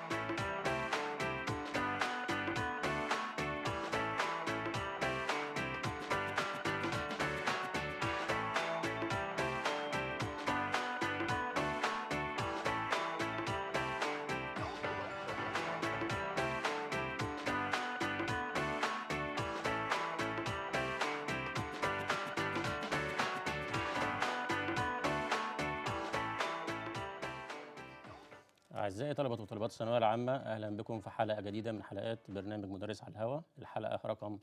أعزائي طلبة وطالبات الثانوية العامة، أهلا بكم في حلقة جديدة من حلقات برنامج مدرس على الهواء، الحلقة رقم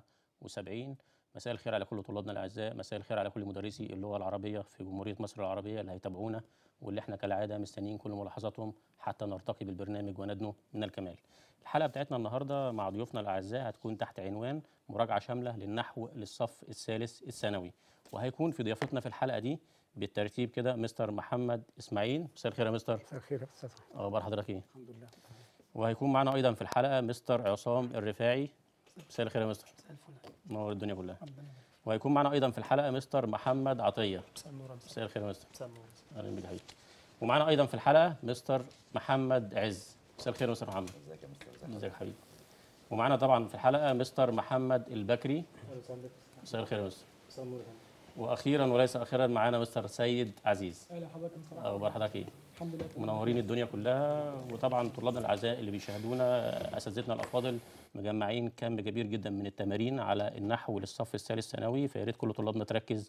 79. مساء الخير على كل طلابنا الأعزاء، مساء الخير على كل مدرسي اللغة العربية في جمهورية مصر العربية اللي هيتابعونا واللي احنا كالعادة مستنيين كل ملاحظاتهم حتى نرتقي بالبرنامج وندنو من الكمال. الحلقة بتاعتنا النهاردة مع ضيوفنا الأعزاء هتكون تحت عنوان مراجعة شاملة للنحو للصف الثالث الثانوي، وهيكون في ضيافتنا في الحلقة دي بالترتيب كده مستر محمد إسماعيل. مساء الخير يا مستر. مساء الخير يا استاذ. اخبار حضرتك ايه؟ الحمد لله. وهيكون معنا ايضا في الحلقه مستر عصام الرفاعي. مساء الخير يا مستر. مساء الفل. منور الدنيا كلها. ربنا يبارك. وهيكون معنا ايضا في الحلقه مستر محمد عطيه. مساء النور. مساء الخير يا مستر. مساء النور. اهلا بك يا حبيبي. ومعنا ايضا في الحلقه مستر محمد عز. مساء الخير يا مستر محمد. ازيك يا مستر؟ ازيك يا حبيبي. ومعنا طبعا في الحلقه مستر محمد البكري. مساء الخير يا مستر. مساء النور. واخيرا وليس اخيرا معانا مستر سيد عزيز. اهلا حضرتك. اخبار حضرتك ايه؟ الحمد لله. منورين الدنيا كلها. وطبعا طلابنا الاعزاء اللي بيشاهدونا اساتذتنا الافاضل مجمعين كم كبير جدا من التمارين على النحو للصف الثالث ثانوي، فيا ريت كل طلابنا تركز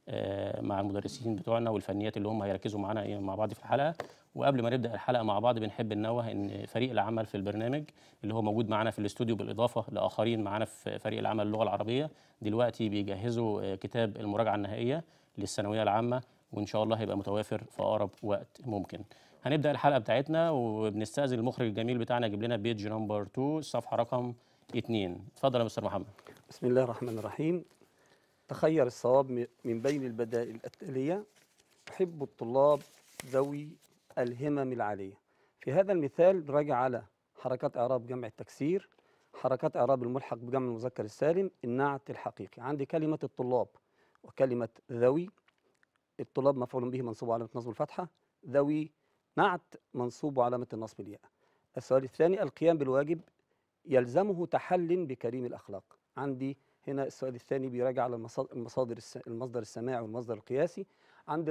مع المدرسين بتوعنا والفنيات اللي هم هيركزوا معانا مع بعض في الحلقه. وقبل ما نبدا الحلقه مع بعض بنحب ننوه ان فريق العمل في البرنامج اللي هو موجود معانا في الاستوديو بالاضافه لاخرين معانا في فريق العمل اللغه العربيه دلوقتي بيجهزوا كتاب المراجعه النهائيه للثانويه العامه، وان شاء الله هيبقى متوافر في اقرب وقت ممكن. هنبدا الحلقه بتاعتنا وبنستاذن المخرج الجميل بتاعنا يجيب لنا بيج نمبر 2 الصفحه رقم 2. اتفضل يا مستر محمد. بسم الله الرحمن الرحيم. تخير الصواب من بين البدائل التاليه. أحب الطلاب ذوي الهمم العاليه. في هذا المثال راجع على حركات اعراب جمع التكسير، حركات اعراب الملحق بجمع المذكر السالم، النعت الحقيقي. عندي كلمه الطلاب وكلمه ذوي. الطلاب مفعول به منصوب علامة نصب الفتحة، ذوي نعت منصوب علامة النصب الياء. السؤال الثاني، القيام بالواجب يلزمه تحل بكريم الأخلاق. عندي هنا السؤال الثاني بيراجع على المصدر السماعي والمصدر القياسي. عندي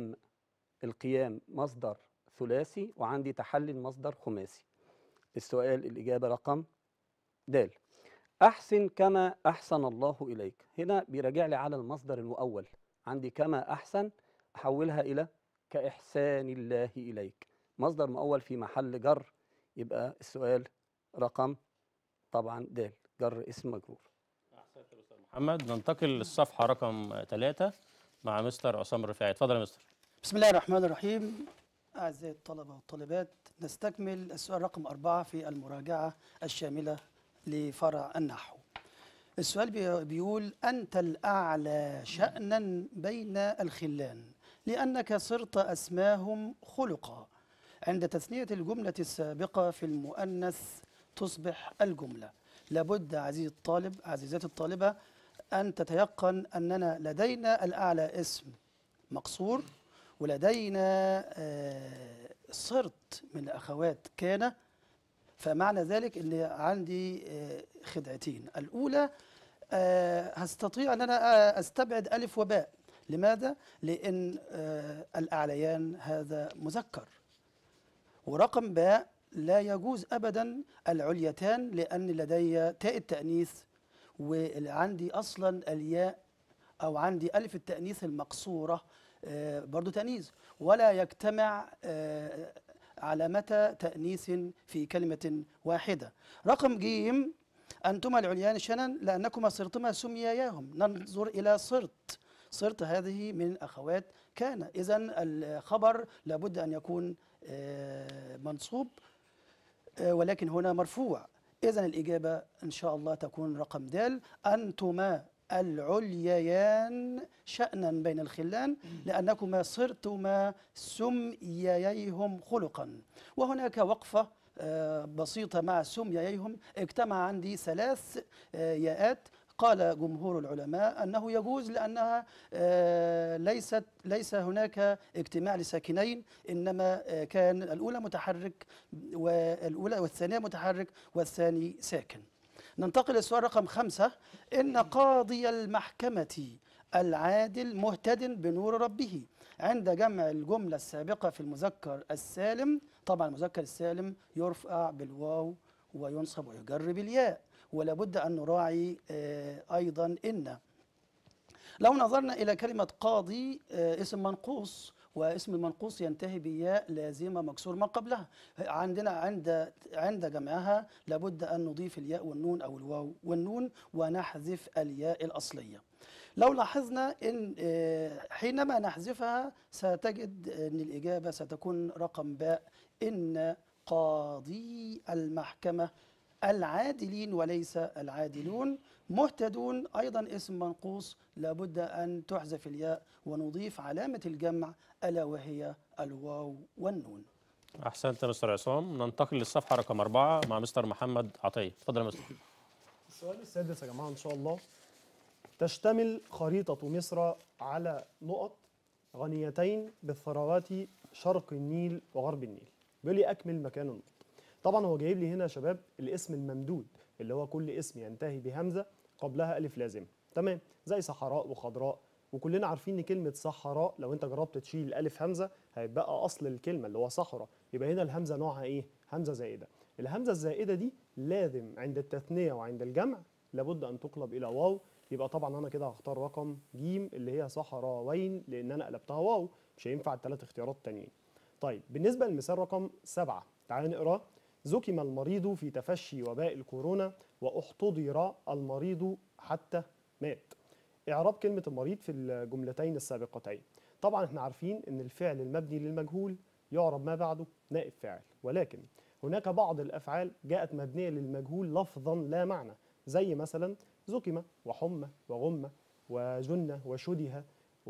القيام مصدر ثلاثي، وعندي تحل مصدر خماسي. السؤال الإجابة رقم د. أحسن كما أحسن الله إليك. هنا بيراجع لي على المصدر المؤول. عندي كما أحسن أحولها إلى كإحسان الله إليك، مصدر مؤول في محل جر. يبقى السؤال رقم طبعا د، جر اسم مجرور. احسنت يا مستر محمد. ننتقل للصفحه رقم 3 مع مستر عصام الرفاعي. اتفضل يا مستر. بسم الله الرحمن الرحيم. أعزائي الطلبة والطالبات، نستكمل السؤال رقم 4 في المراجعة الشاملة لفرع النحو. السؤال بيقول: أنت الأعلى شأنا بين الخلان لأنك صرت أسماهم خلقا. عند تثنية الجملة السابقة في المؤنث تصبح الجملة. لابد عزيزي الطالب عزيزتي الطالبة أن تتيقن أننا لدينا الأعلى اسم مقصور، ولدينا صرت من أخوات كان. فمعنى ذلك أن عندي خدعتين. الأولى هستطيع أن أنا أستبعد ألف وباء. لماذا؟ لأن الأعليان هذا مذكر. ورقم باء لا يجوز أبدا العليتان، لأن لدي تاء التأنيث وعندي أصلا الياء أو عندي ألف التأنيث المقصورة برضو تأنيث، ولا يجتمع علامة تأنيث في كلمة واحدة. رقم جيم: أنتما العليان شنا لأنكما صرتما سمياياهم. ننظر إلى صرت. صرت هذه من أخوات كان، إذن الخبر لابد أن يكون منصوب، ولكن هنا مرفوع. إذن الإجابة إن شاء الله تكون رقم د: أنتما العليان شأنا بين الخلان لأنكما صرتما سميايهم خلقا. وهناك وقفة بسيطة مع سميايهم. اجتمع عندي ثلاث ياءات قال جمهور العلماء أنه يجوز لأنها ليس هناك اجتماع لساكنين، إنما كان الأولى متحرك والأولى والثانية متحرك والثاني ساكن. ننتقل للسؤال رقم 5. إن قاضي المحكمة العادل مهتد بنور ربه. عند جمع الجملة السابقة في المذكر السالم، طبعا المذكر السالم يرفع بالواو وينصب ويجر بالياء، ولا بد أن نراعي أيضا إن. لو نظرنا إلى كلمة قاضي، اسم منقوص، واسم المنقوص ينتهي بياء لازمة مكسور ما قبلها. عندنا عند جمعها لابد أن نضيف الياء والنون أو الواو والنون ونحذف الياء الأصلية. لو لاحظنا إن حينما نحذفها ستجد أن الإجابة ستكون رقم باء. إن قاضي المحكمة العادلين وليس العادلون. مهتدون أيضا اسم منقوص، لابد أن تحذف الياء ونضيف علامة الجمع ألا وهي الواو والنون. احسنت يا مستر عصام. ننتقل للصفحه رقم 4 مع مستر محمد عطيه. اتفضل يا مستر. السؤال السادس يا جماعة إن شاء الله. تشتمل خريطة مصر على نقط غنيتين بالثروات شرق النيل وغرب النيل. بيقول لي أكمل مكان النقط. طبعا هو جايب لي هنا يا شباب الاسم الممدود اللي هو كل اسم ينتهي بهمزة قبلها ألف لازمة، تمام؟ زي صحراء وخضراء، وكلنا عارفين إن كلمة صحراء لو أنت جربت تشيل ألف همزة هيبقى أصل الكلمة اللي هو صحراء، يبقى هنا الهمزة نوعها إيه؟ همزة زائدة. الهمزة الزائدة دي لازم عند التثنية وعند الجمع لابد أن تقلب إلى واو، يبقى طبعا أنا كده هختار رقم ج اللي هي صحراوين لأن أنا قلبتها واو، مش هينفع الثلاث اختيارات التانيين. طيب بالنسبة للمثال رقم 7 تعالى نقراه. زكم المريض في تفشي وباء الكورونا واحتضر المريض حتى مات. إعراب كلمة المريض في الجملتين السابقتين. طبعا احنا عارفين ان الفعل المبني للمجهول يعرب ما بعده نائب فاعل، ولكن هناك بعض الأفعال جاءت مبنية للمجهول لفظا لا معنى، زي مثلا زكم وحمى وغمة وجنة وشده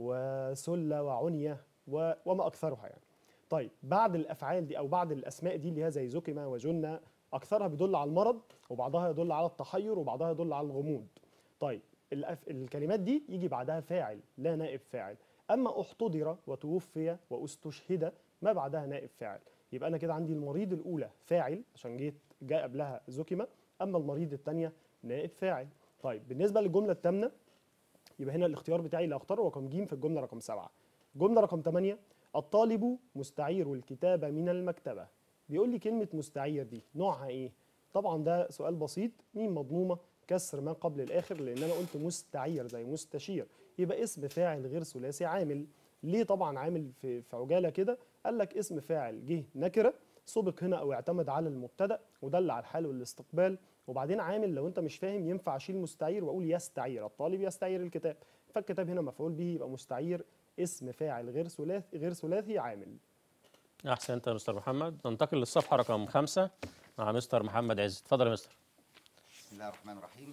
وسل وعنية وما أكثرها يعني. طيب بعد الأفعال دي أو بعد الأسماء دي اللي هي زي زكم وجنة أكثرها بيدل على المرض وبعضها يدل على التحير وبعضها يدل على الغموض. طيب الكلمات دي يجي بعدها فاعل لا نائب فاعل، أما احتضر وتوفي واستشهد ما بعدها نائب فاعل. يبقى أنا كده عندي المريض الأولى فاعل عشان جاء قبلها زكمة، أما المريض الثانية نائب فاعل. طيب بالنسبة للجملة الثامنة يبقى هنا الاختيار بتاعي اللي هختاره رقم ج في الجملة رقم 7. جملة رقم 8 الطالب مستعير الكتاب من المكتبة. بيقول لي كلمة مستعير دي نوعها إيه؟ طبعا ده سؤال بسيط، ميم مضمومة كسر ما قبل الآخر لأن أنا قلت مستعير زي مستشير، يبقى اسم فاعل غير ثلاثي عامل. ليه طبعا عامل في عجالة كده؟ قال لك اسم فاعل جه نكرة سبق هنا أو اعتمد على المبتدأ ودل على الحال والاستقبال، وبعدين عامل لو أنت مش فاهم ينفع أشيل مستعير وأقول يستعير، الطالب يستعير الكتاب، فالكتاب هنا مفعول به يبقى مستعير اسم فاعل غير ثلاثي عامل. احسنت يا مستر محمد. ننتقل للصفحه رقم 5 مع مستر محمد عز. اتفضل يا مستر. بسم الله الرحمن الرحيم.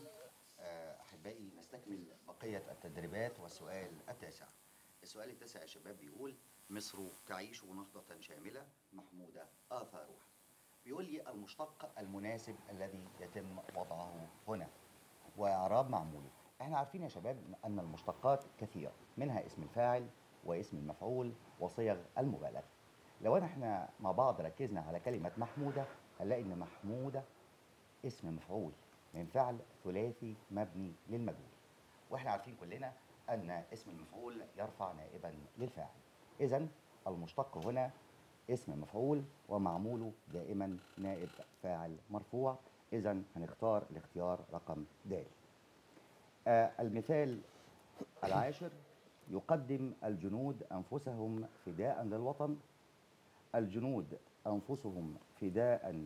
أحبائي نستكمل بقية التدريبات والسؤال التاسع. السؤال التاسع يا شباب بيقول مصر تعيش نهضة شاملة محمودة آثارها. بيقول لي المشتق المناسب الذي يتم وضعه هنا وإعراب معموله. احنا عارفين يا شباب أن المشتقات كثيرة، منها اسم الفاعل واسم المفعول وصيغ المبالغة. لو احنا مع بعض ركزنا على كلمة محمودة هنلاقي ان محمودة اسم مفعول من فعل ثلاثي مبني للمجهول، واحنا عارفين كلنا ان اسم المفعول يرفع نائبا للفاعل. اذا المشتق هنا اسم مفعول ومعموله دائما نائب فاعل مرفوع، اذا هنختار الاختيار رقم د. المثال العاشر يقدم الجنود انفسهم فداء للوطن. الجنود أنفسهم فداء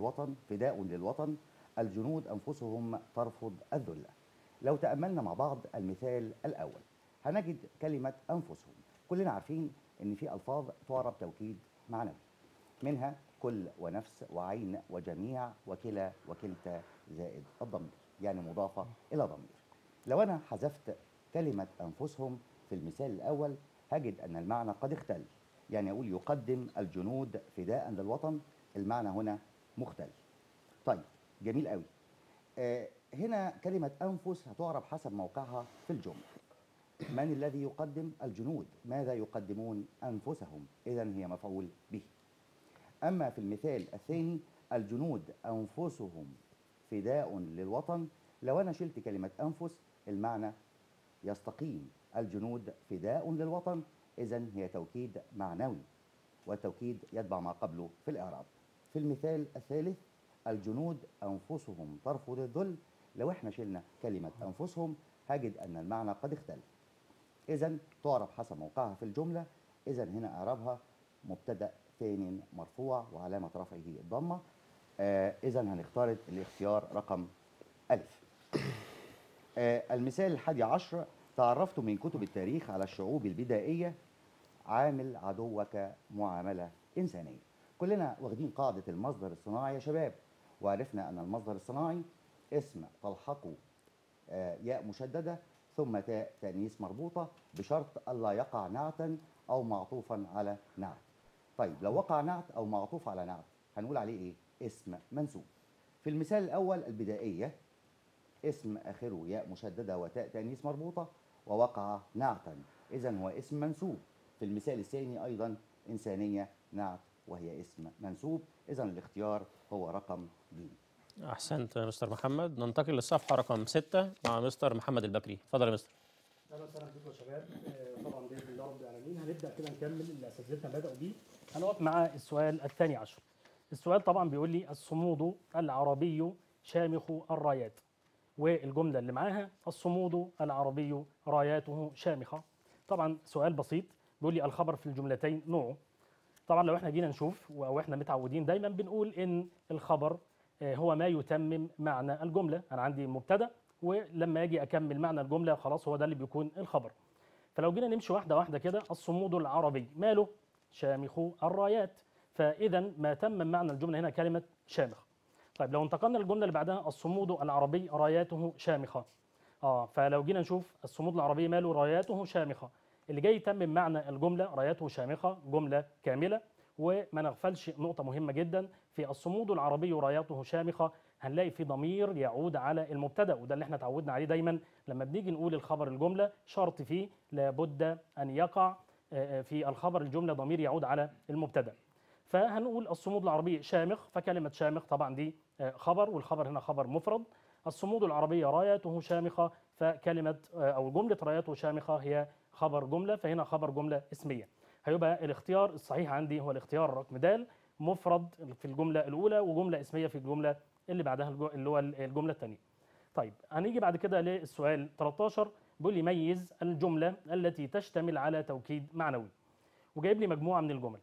للوطن، الجنود أنفسهم ترفض الذل. لو تأملنا مع بعض المثال الأول هنجد كلمة أنفسهم، كلنا عارفين إن في ألفاظ تعرب توكيد معنوي، منها كل ونفس وعين وجميع وكلا وكلتا زائد الضمير، يعني مضافة إلى ضمير. لو أنا حذفت كلمة أنفسهم في المثال الأول هجد أن المعنى قد اختل، يعني أقول يقدم الجنود فداء للوطن، المعنى هنا مختل. طيب جميل قوي. هنا كلمة أنفس هتعرب حسب موقعها في الجملة. من الذي يقدم؟ الجنود. ماذا يقدمون؟ أنفسهم. إذن هي مفعول به. أما في المثال الثاني الجنود أنفسهم فداء للوطن، لو أنا شلت كلمة أنفس المعنى يستقيم. الجنود فداء للوطن، إذن هي توكيد معنوي، والتوكيد يتبع ما قبله في الإعراب. في المثال الثالث الجنود أنفسهم ترفض الذل، لو احنا شلنا كلمة أنفسهم هجد أن المعنى قد اختلف. إذن تعرب حسب موقعها في الجملة. إذن هنا إعرابها مبتدأ ثاني مرفوع وعلامة رفعه الضمة. إذن هنختار الاختيار رقم ألف. المثال 11 تعرفت من كتب التاريخ على الشعوب البدائية عامل عدوك معاملة إنسانية. كلنا واخدين قاعدة المصدر الصناعي يا شباب، وعرفنا أن المصدر الصناعي اسم تلحقه ياء مشددة ثم تاء تأنيث مربوطة بشرط ألا يقع نعتا أو معطوفا على نعت. طيب لو وقع نعت أو معطوف على نعت هنقول عليه إيه؟ اسم منسوب. في المثال الأول البدائية اسم آخره ياء مشددة وتاء تأنيث مربوطة ووقع نعتا، إذن هو اسم منسوب. في المثال الثاني أيضا إنسانية نعت وهي اسم منسوب، إذن الاختيار هو رقم ج. احسنت يا مستر محمد. ننتقل للصفحه رقم 6 مع مستر محمد البكري. اتفضل يا مستر. اهلا وسهلا بكم يا شباب. طبعا باذن الله رب العالمين هنبدا كده نكمل اللي اساتذتنا بداوا بيه. هنقف مع السؤال الثاني عشر. السؤال طبعا بيقول لي الصمود العربي شامخ الرايات، والجمله اللي معاها الصمود العربي راياته شامخه. طبعا سؤال بسيط، بيقول لي الخبر في الجملتين نوعه. طبعا لو احنا جينا نشوف او احنا متعودين دايما بنقول ان الخبر هو ما يتمم معنى الجمله. انا عندي مبتدا ولما اجي اكمل معنى الجمله خلاص هو ده اللي بيكون الخبر. فلو جينا نمشي واحده واحده كده، الصمود العربي ماله؟ شامخ الرايات، فاذا ما تمم معنى الجمله هنا كلمه شامخ. طيب لو انتقلنا للجمله اللي بعدها الصمود العربي راياته شامخه. فلو جينا نشوف الصمود العربي ماله؟ راياته شامخه. اللي جاي يتمم معنى الجمله راياته شامخه جمله كامله. وما نغفلش نقطه مهمه جدا في الصمود العربي راياته شامخه، هنلاقي في ضمير يعود على المبتدا، وده اللي احنا اتعودنا عليه دايما لما بنيجي نقول الخبر الجمله شرط فيه لابد ان يقع في الخبر الجمله ضمير يعود على المبتدا. فهنقول الصمود العربي شامخ، فكلمه شامخ طبعا دي خبر، والخبر هنا خبر مفرد. الصمود العربي راياته شامخه، فكلمه او جمله راياته شامخه هي خبر جمله، فهنا خبر جمله اسميه. هيبقى الاختيار الصحيح عندي هو الاختيار رقم د، مفرد في الجمله الاولى وجمله اسميه في الجمله اللي بعدها اللي هو الجمله الثانيه. طيب هنيجي بعد كده للسؤال 13، بيقول لي ميز الجمله التي تشتمل على توكيد معنوي، وجايب لي مجموعه من الجمل.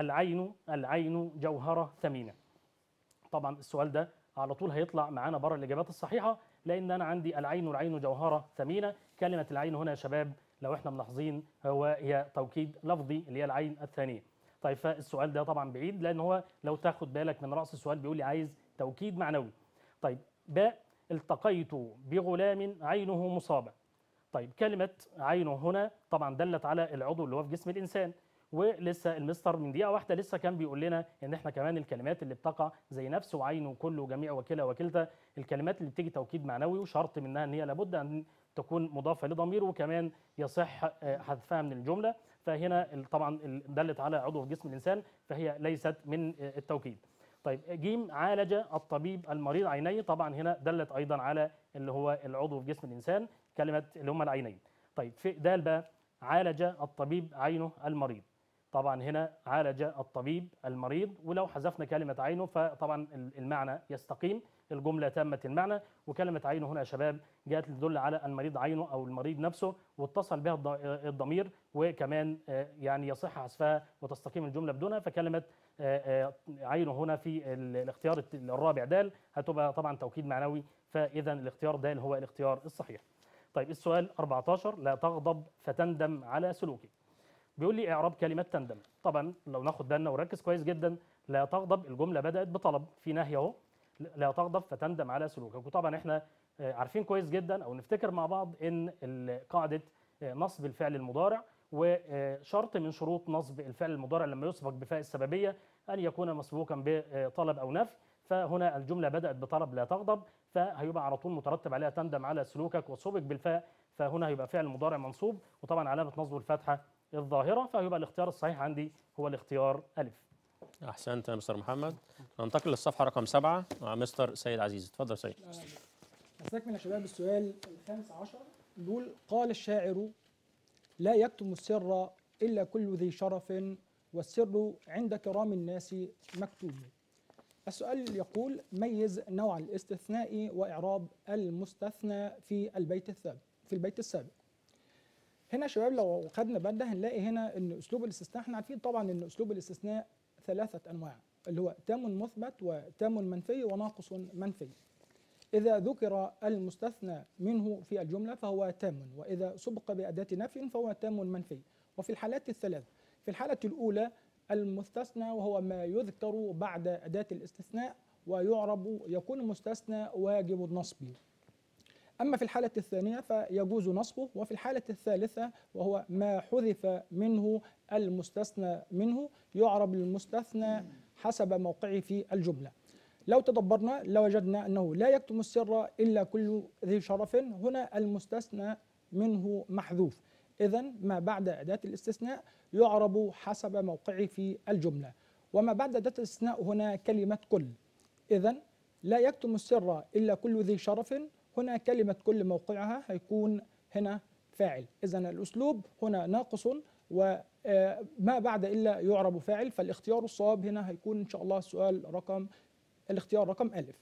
العين جوهره ثمينه. طبعا السؤال ده على طول هيطلع معانا بره الاجابات الصحيحه، لان انا عندي العين جوهره ثمينه. كلمه العين هنا يا شباب لو احنا ملاحظين هي توكيد لفظي اللي هي العين الثانيه. طيب فالسؤال ده طبعا بعيد، لان هو لو تاخد بالك من راس السؤال بيقول لي عايز توكيد معنوي. طيب باء التقيت بغلام عينه مصابه. طيب كلمه عينه هنا طبعا دلت على العضو اللي هو في جسم الانسان، ولسه المستر من دقيقه واحده لسه كان بيقول لنا ان احنا كمان الكلمات اللي بتقع زي نفس وعين وكل وجميع وكلا وكلتا، الكلمات اللي بتيجي توكيد معنوي وشرط منها ان هي لابد ان تكون مضافه لضمير وكمان يصح حذفها من الجمله. فهنا طبعا دلت على عضو في جسم الانسان فهي ليست من التوكيد. طيب جيم عالج الطبيب المريض عينيه، طبعا هنا دلت ايضا على اللي هو العضو في جسم الانسان كلمه اللي هم العينين. طيب في دال بقى عالج الطبيب عينه المريض، طبعا هنا عالج الطبيب المريض، ولو حذفنا كلمة عينه فطبعا المعنى يستقيم، الجملة تمت المعنى. وكلمة عينه هنا يا شباب جاءت تدل على المريض عينه أو المريض نفسه، واتصل بها الضمير، وكمان يعني يصح حذفها وتستقيم الجملة بدونها. فكلمة عينه هنا في الاختيار الرابع دال هتبقى طبعا توكيد معنوي، فإذا الاختيار دال هو الاختيار الصحيح. طيب السؤال 14، لا تغضب فتندم على سلوكك. بيقول لي اعراب كلمه تندم. طبعا لو ناخد بالنا ونركز كويس جدا، لا تغضب الجمله بدات بطلب، في نهي اهو، لا تغضب فتندم على سلوكك. وطبعا احنا عارفين كويس جدا او نفتكر مع بعض ان قاعده نصب الفعل المضارع، وشرط من شروط نصب الفعل المضارع لما يسبق بفاء السببيه ان يكون مسبوقا بطلب او نفي. فهنا الجملة بدأت بطلب لا تغضب، فهيبقى على طول مترتب عليها تندم على سلوكك وسبق بالفاء، فهنا هيبقى فعل مضارع منصوب، وطبعا علامة نصبه الفتحة الظاهرة، فهيبقى الاختيار الصحيح عندي هو الاختيار ألف. احسنت يا مستر محمد. ننتقل للصفحه رقم 7 مع مستر سيد عزيز. اتفضل سيد. نستكمل يا شباب السؤال الخامس عشر. بيقول: قال الشاعر: لا يكتم السر إلا كل ذي شرف، والسر عند كرام الناس مكتوب. السؤال يقول: ميز نوع الاستثناء وإعراب المستثنى في البيت السابق. هنا يا شباب لو خدنا بالنا هنلاقي هنا ان اسلوب الاستثناء، احنا عارفين طبعا ان اسلوب الاستثناء 3 انواع، اللي هو تام مثبت وتام منفي وناقص منفي. إذا ذكر المستثنى منه في الجملة فهو تام، وإذا سبق بأداة نفي فهو تام منفي. وفي الحالات الثلاث، في الحالة الأولى المستثنى وهو ما يذكر بعد أداة الاستثناء ويعرب يكون المستثنى واجب النصب. أما في الحالة الثانية فيجوز نصبه. وفي الحالة الثالثة وهو ما حذف منه المستثنى منه يعرب المستثنى حسب موقعه في الجملة. لو تدبرنا لوجدنا أنه لا يكتم السر إلا كل ذي شرف، هنا المستثنى منه محذوف، إذن ما بعد أداة الاستثناء يعرب حسب موقعه في الجملة. وما بعد أداة الاستثناء هنا كلمة كل، إذن لا يكتم السر إلا كل ذي شرف، هنا كلمة كل موقعها هيكون هنا فاعل، إذن الأسلوب هنا ناقص وما بعد إلا يعرب فاعل، فالاختيار الصواب هنا هيكون إن شاء الله الاختيار رقم ألف.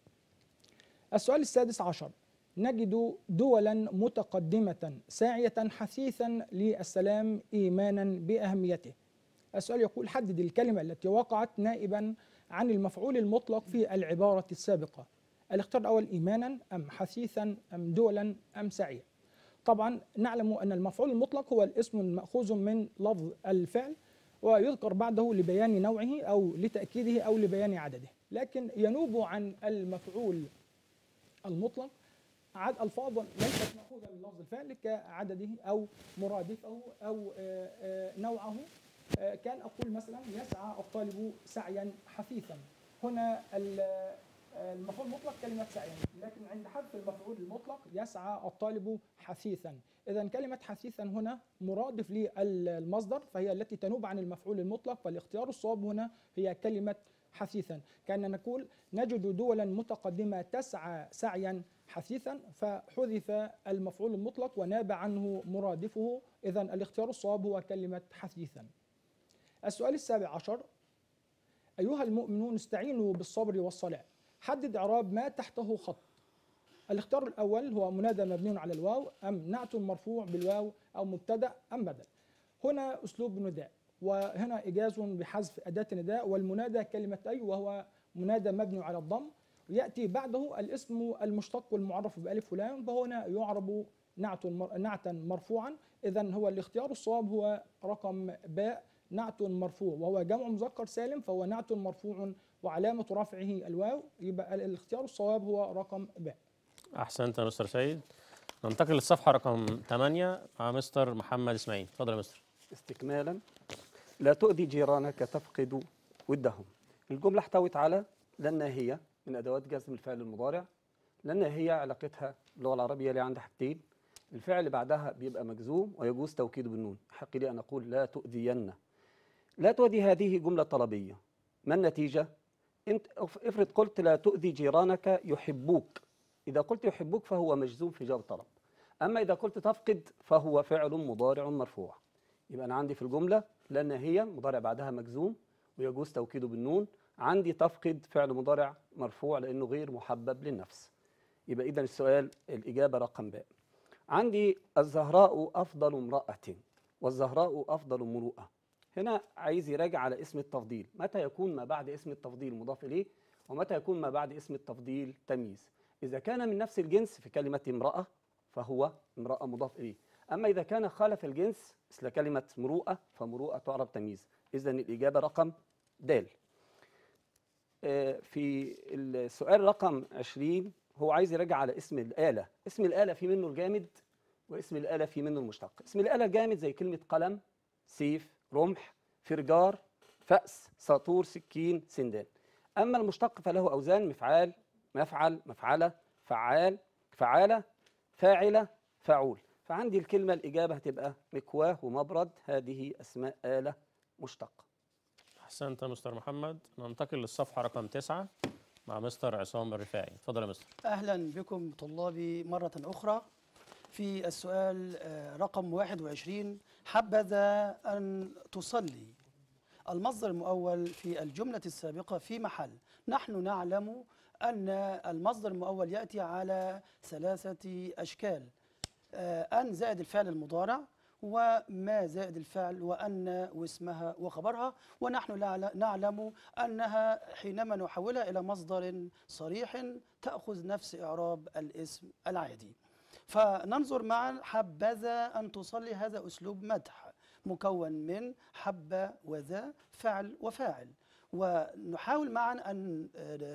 السؤال السادس عشر: نجد دولا متقدمة ساعية حثيثا للسلام إيمانا بأهميته. السؤال يقول: حدد الكلمة التي وقعت نائبا عن المفعول المطلق في العبارة السابقة. الاختيار الأول: إيمانا أم حثيثا أم دولا أم ساعية. طبعا نعلم أن المفعول المطلق هو الاسم المأخوذ من لفظ الفعل ويذكر بعده لبيان نوعه أو لتأكيده أو لبيان عدده، لكن ينوب عن المفعول المطلق ألفاظ ليست مأخوذة من لفظ الفعل كعدده أو مرادفه أو نوعه. كان أقول مثلا: يسعى الطالب سعيا حثيثا. هنا المفعول المطلق كلمة سعيا، لكن عند حذف المفعول المطلق يسعى الطالب حثيثا. إذا كلمة حثيثا هنا مرادف للمصدر فهي التي تنوب عن المفعول المطلق، فالاختيار الصواب هنا هي كلمة حثيثا. كأننا نقول: نجد دولا متقدمة تسعى سعيا حثيثا، فحذف المفعول المطلق وناب عنه مرادفه، إذا الاختيار الصواب هو كلمة حثيثا. السؤال السابع عشر: أيها المؤمنون استعينوا بالصبر والصلاة. حدد إعراب ما تحته خط. الاختيار الأول هو منادى مبني على الواو أم نعت مرفوع بالواو أو مبتدأ أم بدل. هنا أسلوب نداء، وهنا إجاز بحذف أداة النداء، والمنادى كلمة أي وهو منادى مبني على الضم، ويأتي بعده الاسم المشتق والمعرف بألف ولام، فهنا يعرب نعتا مرفوعا. إذن هو الاختيار الصواب هو رقم باء، نعت مرفوع، وهو جمع مذكر سالم فهو نعت مرفوع وعلامة رفعه الواو، يبقى الاختيار الصواب هو رقم باء. احسنت يا مستر سيد. ننتقل للصفحه رقم 8 مع مستر محمد اسماعيل. اتفضل يا مستر. استكمالا: لا تؤذي جيرانك تفقد ودهم. الجملة احتوت على لأن هي من أدوات جزم الفعل المضارع. لأن هي علاقتها باللغة العربية اللي عندها حاجتين: الفعل اللي بعدها بيبقى مجزوم ويجوز توكيده بالنون. حق لي أن أقول لا تؤذين. لا تؤذي هذه جملة طلبية. ما النتيجة؟ أنت افرض قلت لا تؤذي جيرانك يحبوك، إذا قلت يحبوك فهو مجزوم في جواب طلب. أما إذا قلت تفقد فهو فعل مضارع مرفوع. يبقى أنا عندي في الجملة لأن هي مضارع بعدها مجزوم ويجوز توكيده بالنون، عندي تفقد فعل مضارع مرفوع لأنه غير محبب للنفس. يبقى إذن السؤال الإجابة رقم باء. عندي الزهراء أفضل امرأة، والزهراء أفضل مروءة. هنا عايز يراجع على اسم التفضيل، متى يكون ما بعد اسم التفضيل مضاف إليه ومتى يكون ما بعد اسم التفضيل تمييز. إذا كان من نفس الجنس في كلمة امرأة فهو امرأة مضاف إليه، أما إذا كان خالف الجنس مثل كلمة مروءة فمروءة تعرب تمييز. إذن الإجابة رقم د. في السؤال رقم 20 هو عايز يراجع على اسم الآلة. اسم الآلة في منه الجامد واسم الآلة في منه المشتق. اسم الآلة الجامد زي كلمة قلم، سيف، رمح، فرجار، فأس، ساطور، سكين، سندان. أما المشتق فله أوزان: مفعال، مفعل، مفعلة، فعال، فعالة، فاعلة، فعول. فعندي الكلمة الإجابة هتبقى مكواه ومبرد، هذه أسماء آلة مشتقة. أحسنت يا مستر محمد. ننتقل للصفحة رقم 9 مع مستر عصام الرفاعي. اتفضل يا مستر. أهلا بكم طلابي مرة أخرى. في السؤال رقم 21، حبذا أن تصلي. المصدر المؤول في الجملة السابقة في محل. نحن نعلم أن المصدر المؤول يأتي على 3 أشكال: أن زائد الفعل المضارع، وما زائد الفعل، وأن واسمها وخبرها. ونحن نعلم أنها حينما نحولها إلى مصدر صريح تأخذ نفس إعراب الاسم العادي. فننظر معا. حبذا أن تصلي، هذا أسلوب مدح مكون من حب وذا، فعل وفاعل. ونحاول معا أن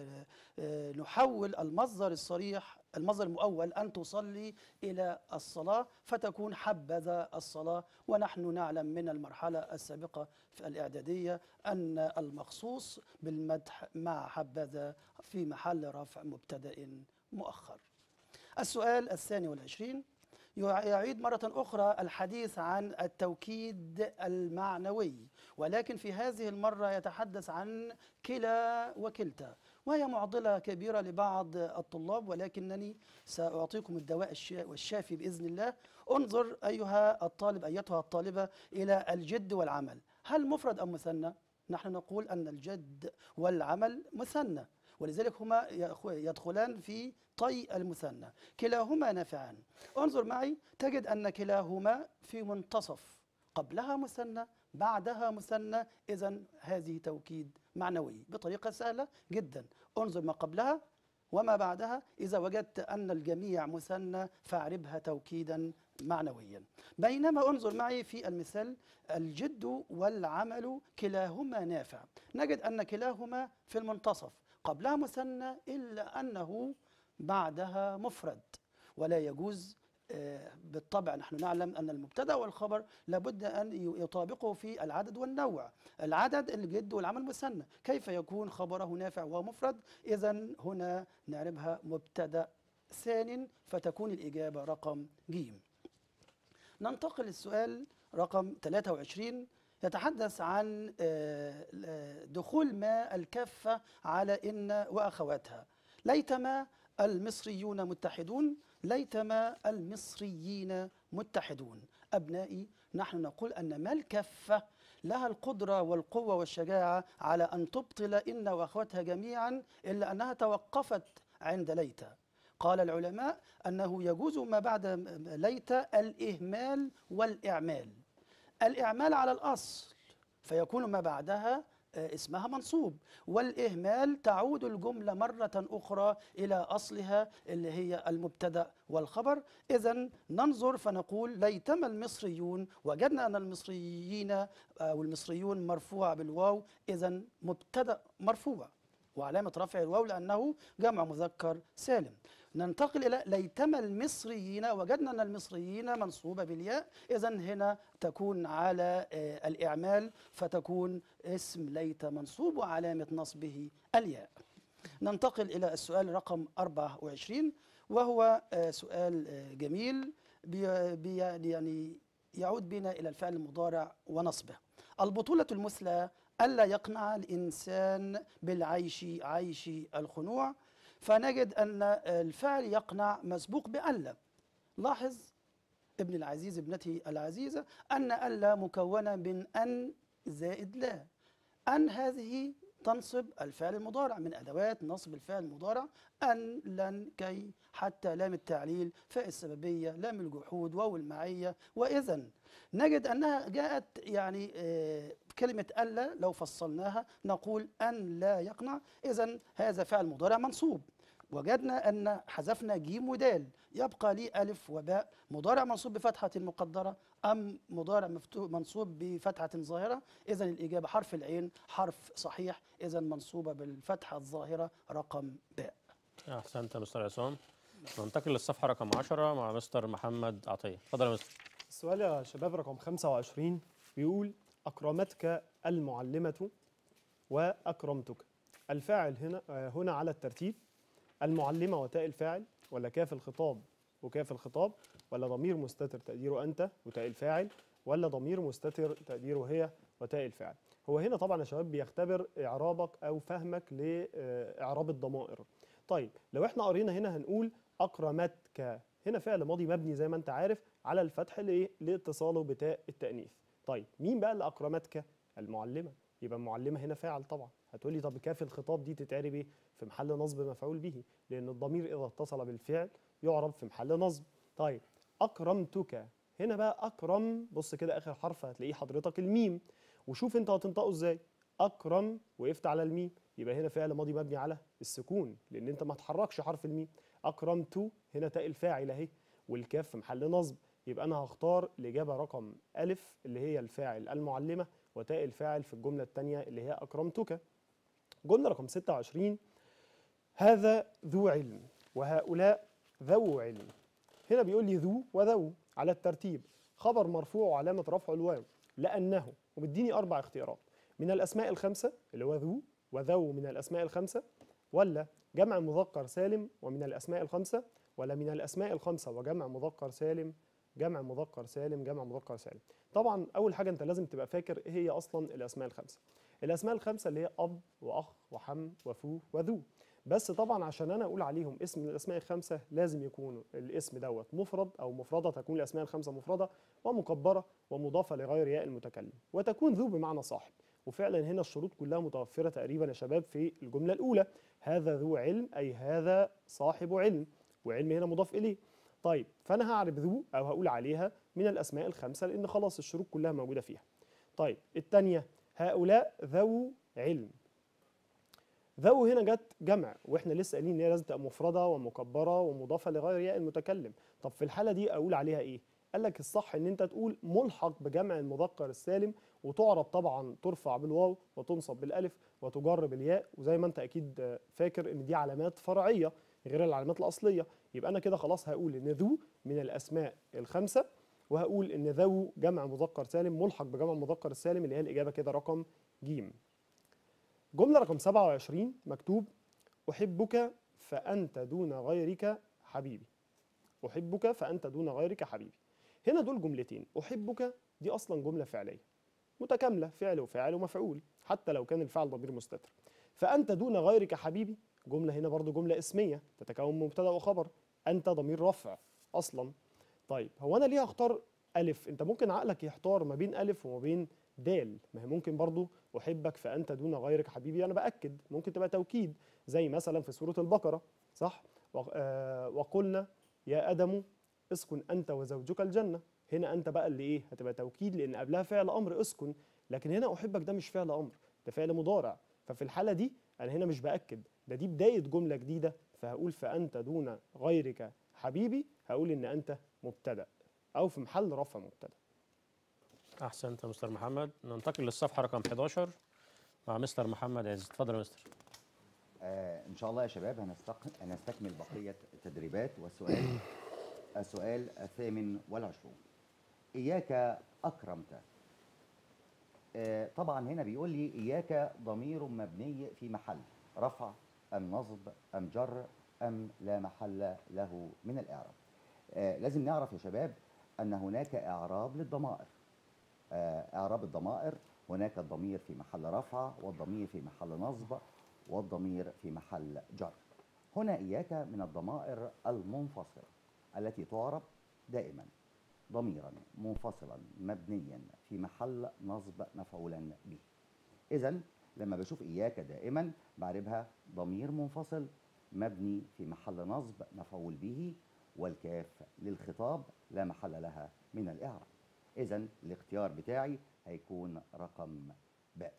نحول المصدر الصريح، المصدر المؤول أن تصلي، إلى الصلاة، فتكون حبذا الصلاة. ونحن نعلم من المرحلة السابقة في الإعدادية أن المخصوص بالمدح مع حبذا في محل رفع مبتدأ مؤخر. السؤال 22 يعيد مرة أخرى الحديث عن التوكيد المعنوي، ولكن في هذه المرة يتحدث عن كلا وكلتا، وهي معضلة كبيرة لبعض الطلاب، ولكنني سأعطيكم الدواء والشافي بإذن الله. انظر أيها الطالب، أيتها الطالبة، إلى الجد والعمل. هل مفرد أم مثنى؟ نحن نقول أن الجد والعمل مثنى، ولذلك هما يدخلان في طي المثنى. كلاهما نافعان. انظر معي، تجد أن كلاهما في منتصف، قبلها مثنى، بعدها مثنى. إذن هذه توكيد معنوي بطريقة سهلة جدا. انظر ما قبلها وما بعدها، إذا وجدت أن الجميع مثنى فاعربها توكيدا معنويا. بينما انظر معي في المثال: الجد والعمل كلاهما نافع. نجد أن كلاهما في المنتصف، قبلها مثنى، إلا أنه بعدها مفرد، ولا يجوز بالطبع. نحن نعلم أن المبتدأ والخبر لابد أن يطابقه في العدد والنوع. العدد الجد والعمل مثنى، كيف يكون خبره نافع ومفرد؟ إذن هنا نعربها مبتدأ ثان، فتكون الإجابة رقم ج. ننتقل للسؤال رقم 23، يتحدث عن دخول ما الكافة على إن وأخواتها. ليتما المصريون متحدون، ليتما المصريين متحدون. أبنائي، نحن نقول أن ما الكافة لها القدرة والقوة والشجاعة على أن تبطل إن وأخواتها جميعا، إلا أنها توقفت عند ليت. قال العلماء أنه يجوز ما بعد ليت الإهمال والإعمال. الإعمال على الأصل فيكون ما بعدها اسمها منصوب، والإهمال تعود الجملة مرة أخرى إلى أصلها اللي هي المبتدأ والخبر. إذن ننظر فنقول ليتما المصريون، وجدنا أن المصريين والمصريون مرفوع بالواو، إذن مبتدأ مرفوع وعلامة رفع الواو لأنه جمع مذكر سالم. ننتقل إلى ليتما المصريين، وجدنا أن المصريين منصوبة بالياء، إذن هنا تكون على الإعمال، فتكون اسم ليت منصوب وعلامة نصبه الياء. ننتقل إلى السؤال رقم 24، وهو سؤال جميل يعني يعود بنا إلى الفعل المضارع ونصبه. البطولة المثلى ألا يقنع الإنسان بالعيش عيش الخنوع. فنجد أن الفعل يقنع مسبوق بألا. لاحظ ابن العزيز ابنتي العزيزة أن ألا مكونة من أن زائد لا. أن هذه تنصب الفعل المضارع، من أدوات نصب الفعل المضارع أن، لن، كي، حتى، لام التعليل، فاء السببية، لام الجحود، واو المعية. وإذن نجد أنها جاءت يعني كلمة ألا لو فصلناها نقول أن لا يقنع. إذن هذا فعل مضارع منصوب. وجدنا أن حذفنا جيم ودال، يبقى لي ألف وباء. مضارع منصوب بفتحة مقدرة أم مضارع منصوب بفتحة ظاهرة؟ إذن الإجابة حرف العين حرف صحيح، إذن منصوبة بالفتحة الظاهرة رقم باء. أحسنت يا مستر عصام. ننتقل للصفحة رقم 10 مع مستر محمد عطية. اتفضل يا مستر. السؤال يا شباب رقم 25 بيقول: أكرمتك المعلمة وأكرمتك. الفاعل هنا على الترتيب: المعلمة وتاء الفاعل، ولا كاف الخطاب وكاف الخطاب، ولا ضمير مستتر تقديره أنت وتاء الفاعل، ولا ضمير مستتر تقديره هي وتاء الفاعل. هو هنا طبعا يا شباب بيختبر إعرابك أو فهمك لإعراب الضمائر. طيب لو احنا قرينا هنا هنقول أكرمتك، هنا فعل ماضي مبني زي ما أنت عارف على الفتح لاتصاله بتاء التأنيث. طيب مين بقى اللي أكرمتك؟ المعلمة، يبقى المعلمة هنا فاعل طبعا. هتقولي طب كاف الخطاب دي تتعرب ايه؟ في محل نصب مفعول به، لأن الضمير إذا اتصل بالفعل يعرب في محل نصب. طيب أكرمتك، هنا بقى أكرم، بص كده آخر حرف هتلاقيه حضرتك الميم، وشوف أنت هتنطقه إزاي. أكرم وقفت على الميم، يبقى هنا فعل ماضي مبني على السكون، لأن أنت ما تحركش حرف الميم. أكرمت هنا تاء الفاعل أهي، والكاف في محل نصب، يبقى أنا هختار الإجابة رقم ألف اللي هي الفاعل المعلمة، وتاء الفاعل في الجملة الثانية اللي هي أكرمتك. جملة رقم 26: هذا ذو علم وهؤلاء ذو علم. هنا بيقول لي ذو وذو على الترتيب، خبر مرفوع وعلامة رفعه الواو لأنه، ومديني 4 اختيارات: من الأسماء الخمسة اللي هو ذو وذو من الأسماء الخمسة، ولا جمع مذكر سالم ومن الأسماء الخمسة، ولا من الأسماء الخمسة وجمع مذكر سالم جمع مذكر سالم جمع مذكر سالم. طبعا أول حاجة أنت لازم تبقى فاكر إيه هي أصلا الأسماء الخمسة. الأسماء الخمسة اللي هي أب وأخ وحم وفو وذو، بس طبعا عشان انا اقول عليهم اسم من الاسماء الخمسه لازم يكون الاسم دوت مفرد او مفرده، تكون الاسماء الخمسه مفرده ومكبره ومضافه لغير ياء المتكلم، وتكون ذو بمعنى صاحب. وفعلا هنا الشروط كلها متوفره تقريبا يا شباب في الجمله الاولى: هذا ذو علم اي هذا صاحب علم، وعلم هنا مضاف اليه. طيب فانا هعرف ذو او هقول عليها من الاسماء الخمسه لان خلاص الشروط كلها موجوده فيها. طيب الثانيه: هؤلاء ذو علم. ذو هنا جت جمع، واحنا لسه قايلين ان هي لازم تبقى مفرده ومكبره ومضافه لغير ياء المتكلم. طب في الحاله دي اقول عليها ايه؟ قال لك الصح ان انت تقول ملحق بجمع المذكر السالم، وتعرب طبعا ترفع بالواو وتنصب بالالف وتجر بالياء، وزي ما انت اكيد فاكر ان دي علامات فرعيه غير العلامات الاصليه. يبقى انا كده خلاص هقول ان ذو من الاسماء الخمسه، وهقول ان ذو جمع مذكر سالم ملحق بجمع المذكر السالم اللي هي الاجابه كده رقم ج. جملة رقم 27 مكتوب: أحبك فأنت دون غيرك حبيبي. أحبك فأنت دون غيرك حبيبي. هنا دول جملتين، أحبك دي أصلا جملة فعلية متكاملة، فعل وفاعل ومفعول حتى لو كان الفعل ضمير مستتر. فأنت دون غيرك حبيبي جملة هنا برضو جملة اسمية تتكون من مبتدأ وخبر، أنت ضمير رفع أصلا. طيب هو أنا ليه هختار ألف؟ أنت ممكن عقلك يحتار ما بين ألف وما بين دال، ما هي ممكن برضو أحبك فأنت دون غيرك حبيبي أنا بأكد ممكن تبقى توكيد، زي مثلا في سورة البقرة صح؟ وقلنا يا آدم اسكن أنت وزوجك الجنة. هنا أنت بقى اللي إيه؟ هتبقى توكيد لأن قبلها فعل أمر اسكن، لكن هنا أحبك ده مش فعل أمر، ده فعل مضارع. ففي الحالة دي أنا هنا مش بأكد، دي بداية جملة جديدة، فهقول فأنت دون غيرك حبيبي، هقول إن أنت مبتدأ أو في محل رفع مبتدأ. احسنت يا مستر محمد. ننتقل للصفحه رقم 11 مع مستر محمد عز. اتفضل يا مستر. إن شاء الله يا شباب هنستكمل بقية التدريبات السؤال 28: إياك أكرمت. طبعا هنا بيقول لي إياك ضمير مبني في محل رفع أم نصب أم جر أم لا محل له من الإعراب. لازم نعرف يا شباب أن هناك إعراب للضمائر. إعراب الضمائر: هناك الضمير في محل رفع، والضمير في محل نصب، والضمير في محل جر. هنا إياك من الضمائر المنفصلة التي تعرب دائما ضميرا منفصلا مبنيا في محل نصب مفعولا به. إذن لما بشوف إياك دائما بعربها ضمير منفصل مبني في محل نصب مفعول به، والكاف للخطاب لا محل لها من الإعراب. إذن الاختيار بتاعي هيكون رقم باء.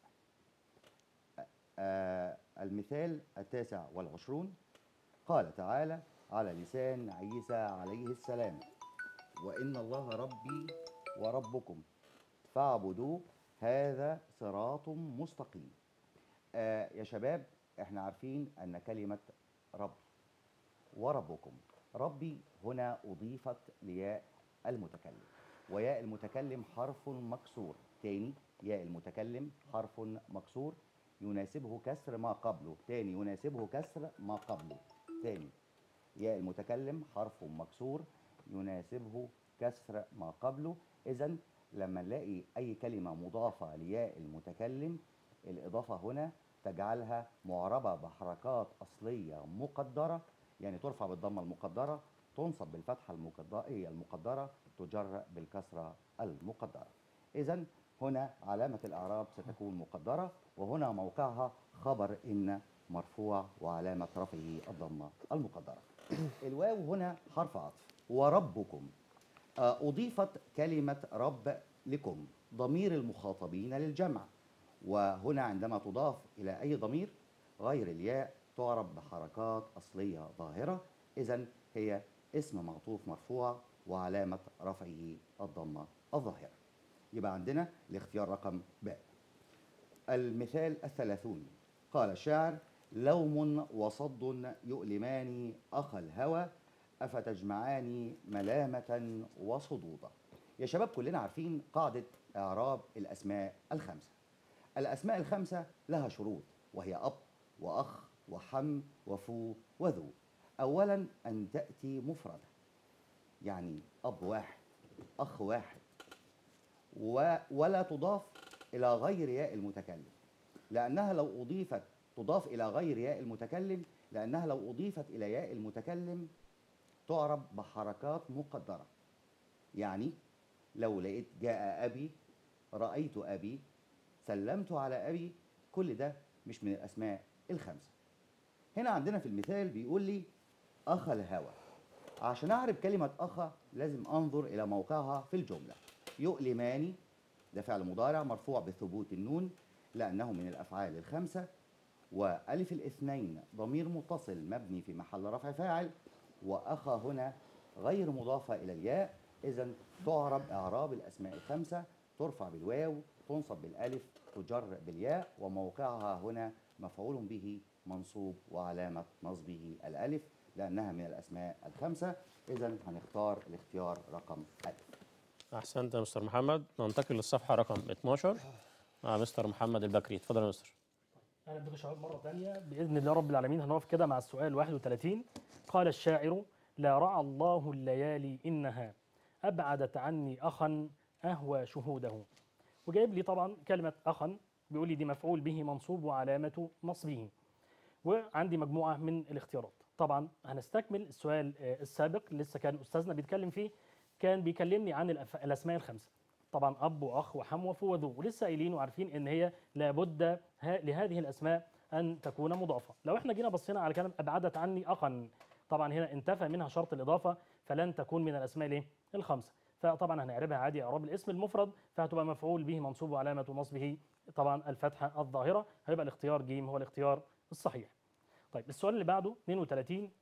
المثال 29: قال تعالى على لسان عيسى عليه السلام: وإن الله ربي وربكم فاعبدوه هذا صراط مستقيم. يا شباب احنا عارفين أن كلمة رب وربكم، ربي هنا أضيفت لياء المتكلم، وياء المتكلم حرف مكسور. تاني، ياء المتكلم حرف مكسور، يناسبه كسر ما قبله. تاني، يناسبه كسر ما قبله. تاني، ياء المتكلم حرف مكسور يناسبه كسر ما قبله. إذن لما نلاقي أي كلمة مضافة لياء المتكلم، الإضافة هنا تجعلها معربة بحركات أصلية مقدرة، يعني ترفع بالضمة المقدرة، تنصب بالفتحة المقدرة، تجر بالكسرة المقدرة. إذن هنا علامة الإعراب ستكون مقدرة، وهنا موقعها خبر إن مرفوع وعلامة رفعه الضمة المقدرة. الواو هنا حرف عطف. وربكم، أضيفت كلمة رب لكم، ضمير المخاطبين للجمع، وهنا عندما تضاف إلى أي ضمير غير الياء تعرب بحركات أصلية ظاهرة، إذن هي اسم معطوف مرفوع وعلامة رفعه الضمة الظاهرة. يبقى عندنا الاختيار رقم ب. المثال 30. قال الشاعر: لوم وصد يؤلمان أخا الهوى، أفتجمعان ملامة وصدودا. يا شباب كلنا عارفين قاعدة إعراب الأسماء الخمسة. الأسماء الخمسة لها شروط، وهي أب وأخ وحم وفو وذو. أولا أن تأتي مفردة، يعني أب واحد أخ واحد، ولا تضاف إلى غير ياء المتكلم، لأنها لو أضيفت تضاف إلى غير ياء المتكلم، لأنها لو أضيفت إلى ياء المتكلم تعرب بحركات مقدرة. يعني لو لقيت جاء أبي، رأيت أبي، سلمت على أبي، كل ده مش من الأسماء الخمسة. هنا عندنا في المثال بيقول لي أخا الهوى. عشان أعرف كلمة أخا لازم أنظر إلى موقعها في الجملة. يؤلماني ده فعل مضارع مرفوع بثبوت النون لأنه من الأفعال الخمسة، وألف الاثنين ضمير متصل مبني في محل رفع فاعل، وأخا هنا غير مضافة إلى الياء، إذن تعرب إعراب الأسماء الخمسة، ترفع بالواو، تنصب بالألف، تجر بالياء، وموقعها هنا مفعول به منصوب وعلامة نصبه الألف لأنها من الأسماء الخمسة. إذن هنختار الاختيار رقم ألف. أحسنت يا مستر محمد. ننتقل للصفحة رقم 12 مع مستر محمد البكري. اتفضل يا مستر. أهلا بكم يا شباب مرة ثانية بإذن الله رب العالمين. هنقف كده مع السؤال 31. قال الشاعر: لا رعى الله الليالي إنها أبعدت عني أخا أهوى شهوده. وجايب لي طبعا كلمة أخا، بيقول لي دي مفعول به منصوب وعلامة نصبه، وعندي مجموعة من الاختيارات. طبعا هنستكمل السؤال السابق اللي لسه كان أستاذنا بيتكلم فيه، كان بيكلمني عن الأسماء الخمسة، طبعا أب وأخ وحم وفو وذو، ولسه قايلين وعارفين إن هي لابد لهذه الأسماء أن تكون مضافة. لو احنا جينا بصينا على كلمة أبعدت عني أخا، طبعا هنا انتفى منها شرط الإضافة، فلن تكون من الأسماء الايه؟ الخمسة. فطبعا هنعربها عادي إعراب الاسم المفرد، فهتبقى مفعول به منصوب وعلامة نصبه طبعا الفتحة الظاهرة. هيبقى الاختيار ج هو الاختيار الصحيح. طيب السؤال اللي بعده 32.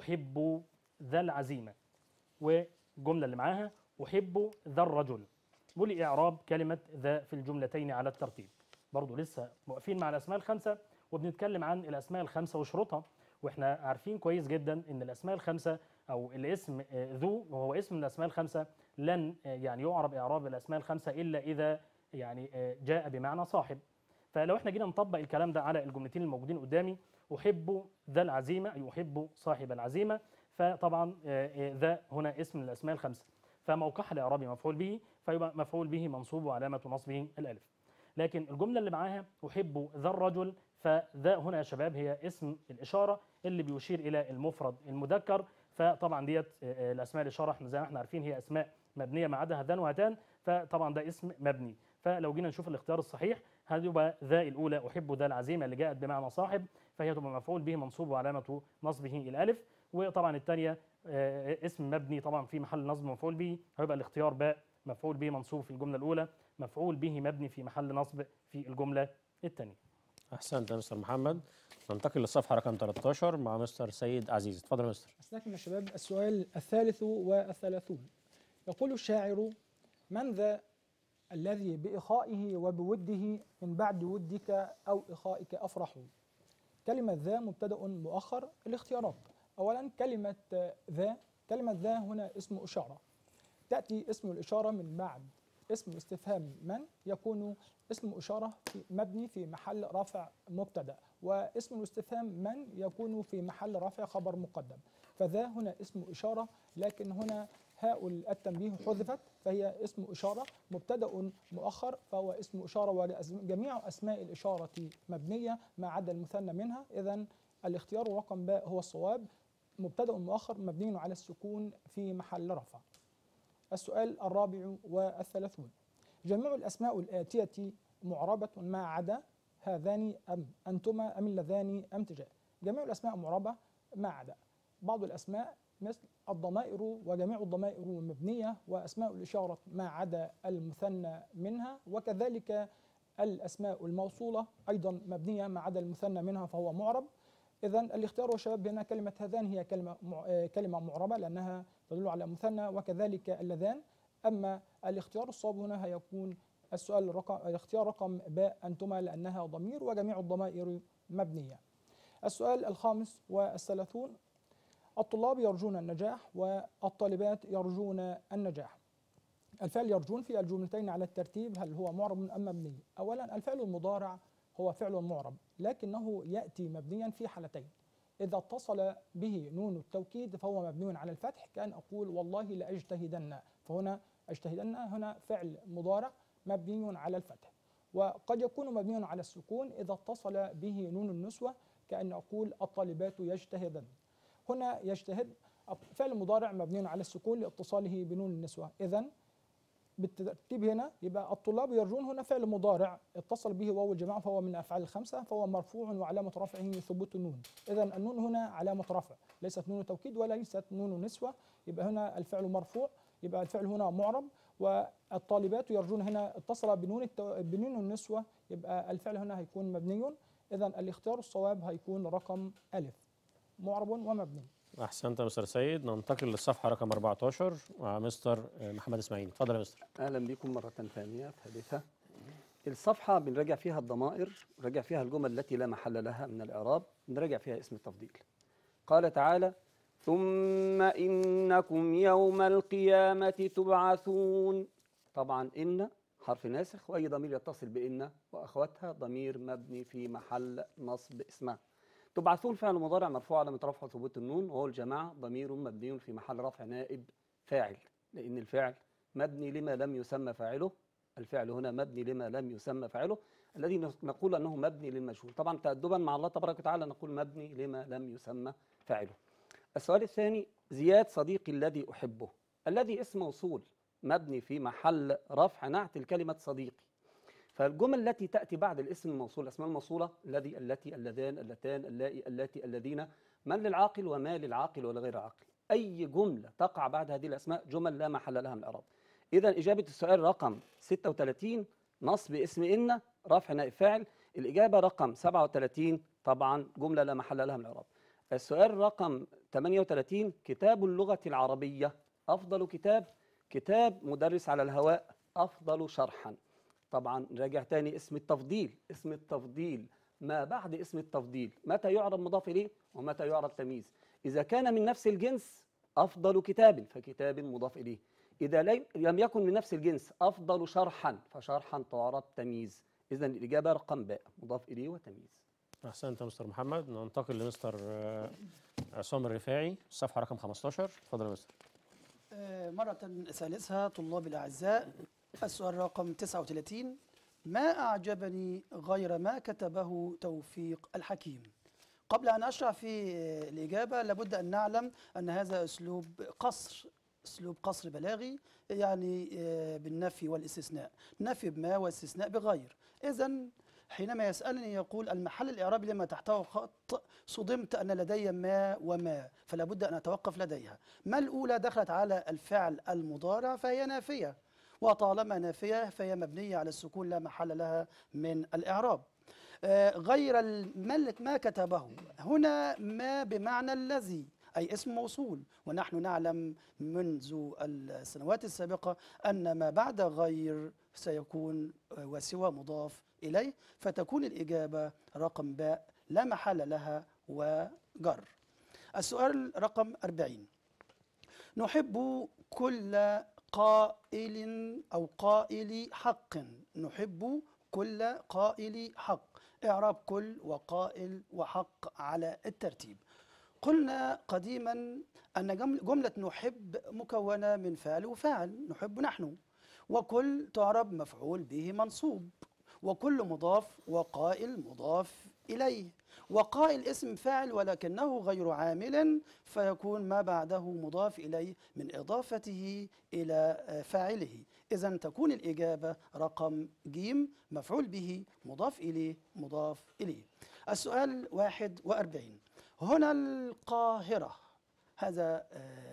أحب ذا العزيمة، والجملة اللي معاها أحب ذا الرجل. بيقول لي إعراب كلمة ذا في الجملتين على الترتيب. برضو لسه واقفين مع الأسماء الخمسة وبنتكلم عن الأسماء الخمسة وشروطها، واحنا عارفين كويس جدا ان الاسماء الخمسه او الاسم ذو وهو اسم من الاسماء الخمسه لن يعني يعرب اعراب الاسماء الخمسه الا اذا يعني جاء بمعنى صاحب. فلو احنا جينا نطبق الكلام ده على الجملتين الموجودين قدامي، احب ذا العزيمه اي احب صاحب العزيمه، فطبعا ذا هنا اسم من الاسماء الخمسه، فموقعها الاعرابي مفعول به، فيبقى مفعول به منصوب وعلامه نصبه الالف. لكن الجمله اللي معاها احب ذا الرجل، فذا هنا يا شباب هي اسم الاشاره اللي بيشير الى المفرد المذكر، فطبعا ديت الاسماء الاشاره احنا زي ما احنا عارفين هي اسماء مبنيه ما عدا هذان وهاتان، فطبعا ده اسم مبني. فلو جينا نشوف الاختيار الصحيح هتبقى ذا الاولى احب ذا العزيمه اللي جاءت بمعنى صاحب، فهي تبقى مفعول به منصوب وعلامه نصبه الالف. وطبعا الثانيه اسم مبني طبعا في محل نصب مفعول به، هيبقى الاختيار باء مفعول به منصوب في الجمله الاولى، مفعول به مبني في محل نصب في الجمله الثانيه. احسنت يا مستر محمد. ننتقل للصفحه رقم 13 مع مستر سيد عزيز. اتفضل يا مستر. أستكمل يا شباب السؤال 33. يقول الشاعر: من ذا الذي بإخائه وبوده من بعد ودك أو إخائك أفرح؟ كلمة ذا مبتدأ مؤخر. الاختيارات: أولا كلمة ذا هنا اسم إشارة، تأتي اسم الإشارة من بعد اسم الاستفهام من يكون اسم إشارة مبني في محل رفع مبتدأ، واسم الاستفهام من يكون في محل رفع خبر مقدم. فذا هنا اسم إشارة، لكن هنا هاء التنبيه حذفت فهي اسم إشارة مبتدأ مؤخر فهو اسم إشارة، وجميع أسماء الإشارة مبنية ما عدا المثنى منها. إذن الاختيار رقم باء هو الصواب، مبتدأ مؤخر مبني على السكون في محل رفع. السؤال 34 جميع الأسماء الآتية معربة ما عدا هذان أم أنتما أم اللذان أم تجاه. جميع الأسماء معربة ما عدا بعض الأسماء مثل الضمائر، وجميع الضمائر مبنية، وأسماء الإشارة ما عدا المثنى منها، وكذلك الأسماء الموصولة أيضا مبنية ما عدا المثنى منها فهو معرب. إذن الاختيار والشباب هنا كلمة هذان هي كلمة معربة لأنها تدل على مثنى، وكذلك اللذان. أما الاختيار الصواب هنا هيكون الاختيار رقم باء أنتما لأنها ضمير، وجميع الضمائر مبنية. السؤال 35 الطلاب يرجون النجاح والطالبات يرجون النجاح. الفعل يرجون في الجملتين على الترتيب هل هو معرب أم مبني؟ أولا الفعل المضارع هو فعل معرب لكنه يأتي مبنيا في حالتين. إذا اتصل به نون التوكيد فهو مبني على الفتح، كأن أقول والله لأجتهدن، فهنا أجتهدن هنا فعل مضارع مبني على الفتح. وقد يكون مبني على السكون إذا اتصل به نون النسوة، كأن أقول الطالبات يجتهدن. هنا يجتهد فعل مضارع مبني على السكون لاتصاله بنون النسوة. إذن بالترتيب هنا يبقى الطلاب يرجون هنا فعل مضارع اتصل به واو الجماعة فهو من الأفعال الخمسة، فهو مرفوع وعلامة رفعه ثبوت النون. إذن النون هنا علامة رفع، ليست نون توكيد ولا ليست نون نسوة، يبقى هنا الفعل مرفوع، يبقى الفعل هنا معرب. والطالبات يرجون هنا اتصل بنون النسوة، يبقى الفعل هنا هيكون مبني. إذن الاختيار الصواب هيكون رقم ألف، معرب ومبني. احسنت يا مستر سيد. ننتقل للصفحه رقم 14 مع مستر محمد اسماعيل. اتفضل يا مستر. أهلا بكم مرة ثانية ثالثة. الصفحة بنراجع فيها الضمائر، نراجع فيها الجمل التي لا محل لها من الإعراب، نراجع فيها اسم التفضيل. قال تعالى: ثم إنكم يوم القيامة تبعثون. طبعا إن حرف ناسخ، وأي ضمير يتصل بإن وأخواتها ضمير مبني في محل نصب اسمها. تبعثون فعل مضارع مرفوع علامة رفعه ثبوت النون، وهو الجماعة ضمير مبني في محل رفع نائب فاعل، لأن الفعل مبني لما لم يسمى فاعله. الفعل هنا مبني لما لم يسمى فاعله، الذي نقول أنه مبني للمجهول. طبعا تأدبا مع الله تبارك وتعالى نقول مبني لما لم يسمى فاعله. السؤال الثاني: زياد صديقي الذي أحبه. الذي اسم موصول مبني في محل رفع نعت الكلمة صديقي. فالجمل التي تأتي بعد الاسم الموصول، الأسماء الموصولة الذي، التي، اللذان، اللتان، اللائي، اللاتي، الذين، من للعاقل وما للعاقل ولغير عاقل. أي جملة تقع بعد هذه الأسماء جمل لا محل لها من الإعراب. إذا إجابة السؤال رقم 36 نصب اسم إن رفع نائب فاعل. الإجابة رقم 37 طبعا جملة لا محل لها من الإعراب. السؤال رقم 38 كتاب اللغة العربية أفضل كتاب، كتاب مدرس على الهواء أفضل شرحا. طبعا نراجع تاني اسم التفضيل. اسم التفضيل ما بعد اسم التفضيل متى يعرب مضاف إليه ومتى يعرب تمييز. إذا كان من نفس الجنس أفضل كتاب فكتاب مضاف إليه. إذا لم يكن من نفس الجنس أفضل شرحا فشرحا تعرب تمييز. إذا الإجابة رقم باء مضاف إليه وتمييز. احسنت يا مستر محمد. ننتقل لمستر عصام الرفاعي، الصفحه رقم 15. اتفضل يا مستر. مرة ثالثة طلاب الأعزاء، السؤال رقم 39: ما أعجبني غير ما كتبه توفيق الحكيم. قبل أن أشرح في الإجابة لابد أن نعلم أن هذا أسلوب قصر بلاغي، يعني بالنفي والاستثناء، نفي بما واستثناء بغير. إذن حينما يسألني يقول المحل الإعرابي لما تحته خط، صدمت أن لدي ما وما، فلا بد أن أتوقف لديها. ما الأولى دخلت على الفعل المضارع فهي نافية، وطالما نافية فهي مبنية على السكون لا محل لها من الإعراب. غير ما كتبه، هنا ما بمعنى الذي، أي اسم موصول، ونحن نعلم منذ السنوات السابقة أن ما بعد غير سيكون وسوى مضاف إليه، فتكون الإجابة رقم باء لا محل لها وجر. السؤال رقم 40: نحب كل قائل أو قائل حق، نحب كل قائل حق. إعراب كل وقائل وحق على الترتيب. قلنا قديما أن جملة نحب مكونة من فعل وفاعل، نحب نحن، وكل تعرب مفعول به منصوب، وكل مضاف، وقائل مضاف إليه، وقائل اسم فاعل ولكنه غير عامل فيكون ما بعده مضاف إليه من إضافته إلى فاعله. إذن تكون الإجابة رقم ج، مفعول به مضاف إليه مضاف إليه. السؤال 41. هنا القاهرة، هذا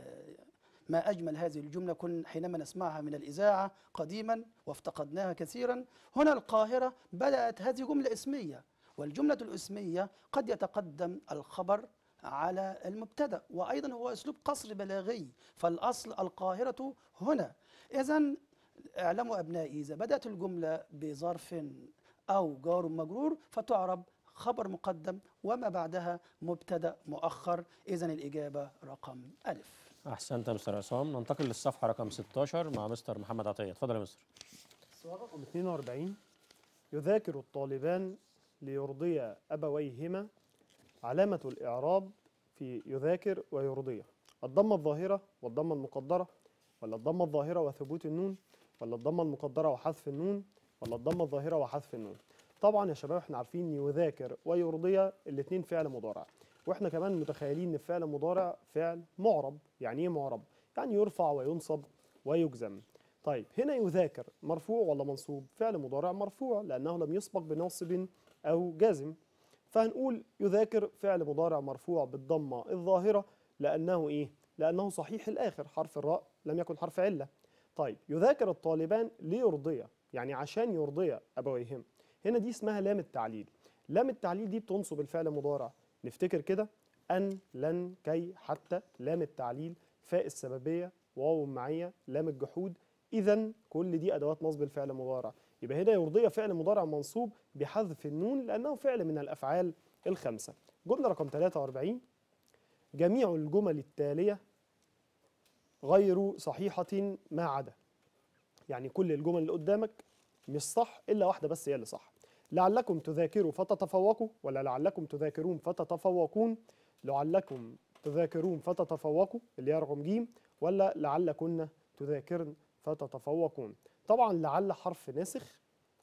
ما أجمل هذه الجملة كنا حينما نسمعها من الإذاعة قديما وافتقدناها كثيرا. هنا القاهرة بدأت هذه جملة اسمية، والجملة الاسمية قد يتقدم الخبر على المبتدأ، وأيضا هو أسلوب قصر بلاغي، فالأصل القاهرة هنا. إذن اعلموا أبنائي، إذا بدأت الجملة بظرف أو جار مجرور فتعرب خبر مقدم وما بعدها مبتدأ مؤخر. إذن الإجابة رقم ألف. احسنت يا مستر عصام. ننتقل للصفحه رقم 16 مع مستر محمد عطيه. اتفضل يا مستر. السؤال رقم 42. يذاكر الطالبان ليرضي أبويهما. علامة الإعراب في يذاكر ويرضيه: الضمة الظاهرة والضمة المقدرة، ولا الضمة الظاهرة وثبوت النون، ولا الضمة المقدرة وحذف النون، ولا الضمة الظاهرة وحذف النون؟ طبعا يا شباب احنا عارفين ان يذاكر ويرضي الاثنين فعل مضارع، واحنا كمان متخيلين ان فعل مضارع فعل معرب. يعني ايه معرب؟ يعني يرفع وينصب ويجزم. طيب هنا يذاكر مرفوع ولا منصوب؟ فعل مضارع مرفوع لانه لم يسبق بناصب او جازم، فهنقول يذاكر فعل مضارع مرفوع بالضمه الظاهره لانه ايه؟ لانه صحيح الاخر، حرف الراء لم يكن حرف عله. طيب يذاكر الطالبان ليرضي، يعني عشان يرضي ابويهم. هنا دي اسمها لام التعليل. لام التعليل دي بتنصب الفعل المضارع. نفتكر كده: أن، لن، كي، حتى، لام التعليل، فاء السببية، واو المعية، لام الجحود. إذا كل دي أدوات نصب الفعل المضارع. يبقى هنا يرضي فعل مضارع منصوب بحذف النون لأنه فعل من الأفعال الخمسة. جملة رقم 43. جميع الجمل التالية غير صحيحة ما عدا. يعني كل الجمل اللي قدامك مش صح إلا واحدة بس هي اللي صح. لعلكم تذاكروا فتتفوقوا، ولا لعلكم تذاكرون فتتفوقون، لعلكم تذاكرون فتتفوقوا اللي هي رقم ج، ولا لعلكن تذاكرن فتتفوقون. طبعا لعل حرف ناسخ،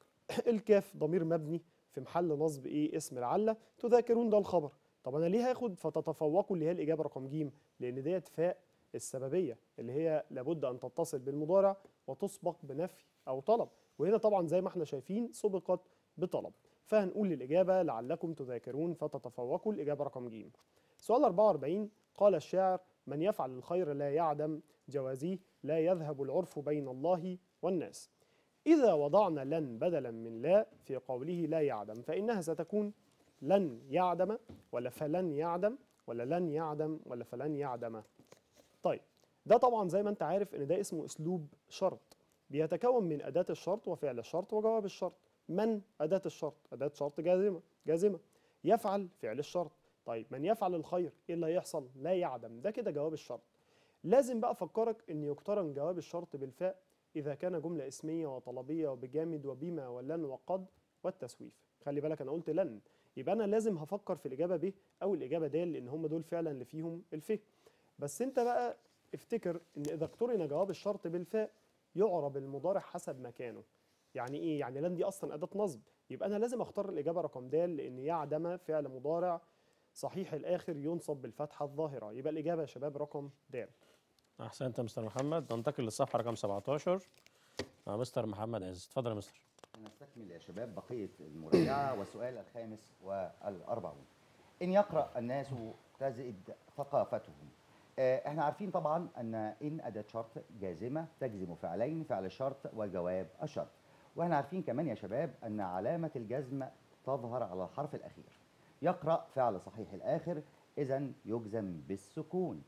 الكاف ضمير مبني في محل نصب ايه؟ اسم لعل. تذاكرون ده الخبر. طب انا ليه هاخد فتتفوقوا اللي هي الاجابه رقم ج؟ لان ديت فاء السببيه اللي هي لابد ان تتصل بالمضارع وتسبق بنفي او طلب، وهنا طبعا زي ما احنا شايفين سبقت بطلب، فهنقول للاجابه لعلكم تذاكرون فتتفوقوا الاجابه رقم ج. سؤال 44. قال الشاعر: من يفعل الخير لا يعدم جوازيه، لا يذهب العرف بين الله والناس. إذا وضعنا لن بدلا من لا في قوله لا يعدم فإنها ستكون لن يعدم، ولا فلن يعدم، ولا لن يعدم، ولا فلن يعدم. طيب ده طبعا زي ما انت عارف ان ده اسمه اسلوب شرط، بيتكون من أداة الشرط وفعل الشرط وجواب الشرط. من أداة الشرط؟ أداة شرط جازمة. يفعل فعل الشرط. طيب من يفعل الخير ايه اللي هيحصل؟ لا يعدم، ده كده جواب الشرط. لازم بقى افكرك ان يقترن جواب الشرط بالفاء إذا كان جملة اسمية وطلبية وبجامد وبما ولن وقد والتسويف. خلي بالك أنا قلت لن، يبقى أنا لازم هفكر في الإجابة ب أو الإجابة د لأن هم دول فعلا اللي فيهم الفه. بس أنت بقى افتكر إن إذا اقترن جواب الشرط بالفاء يعرب المضارع حسب مكانه. يعني إيه؟ يعني لن دي أصلا أداة نصب، يبقى أنا لازم أختار الإجابة رقم د لأن يعدم فعل مضارع صحيح الآخر ينصب بالفتحة الظاهرة. يبقى الإجابة يا شباب رقم د. احسنت يا مستر محمد. ننتقل للصفحه رقم 17 مع مستر محمد عز. اتفضل يا مستر. نستكمل يا شباب بقية المراجعة والسؤال الخامس والأربعون. إن يقرأ الناس تزد ثقافتهم. احنا عارفين طبعا إن أداة شرط جازمة تجزم فعلين، فعل الشرط وجواب الشرط. واحنا عارفين كمان يا شباب أن علامة الجزم تظهر على الحرف الأخير. يقرأ فعل صحيح الآخر إذن يجزم بالسكون،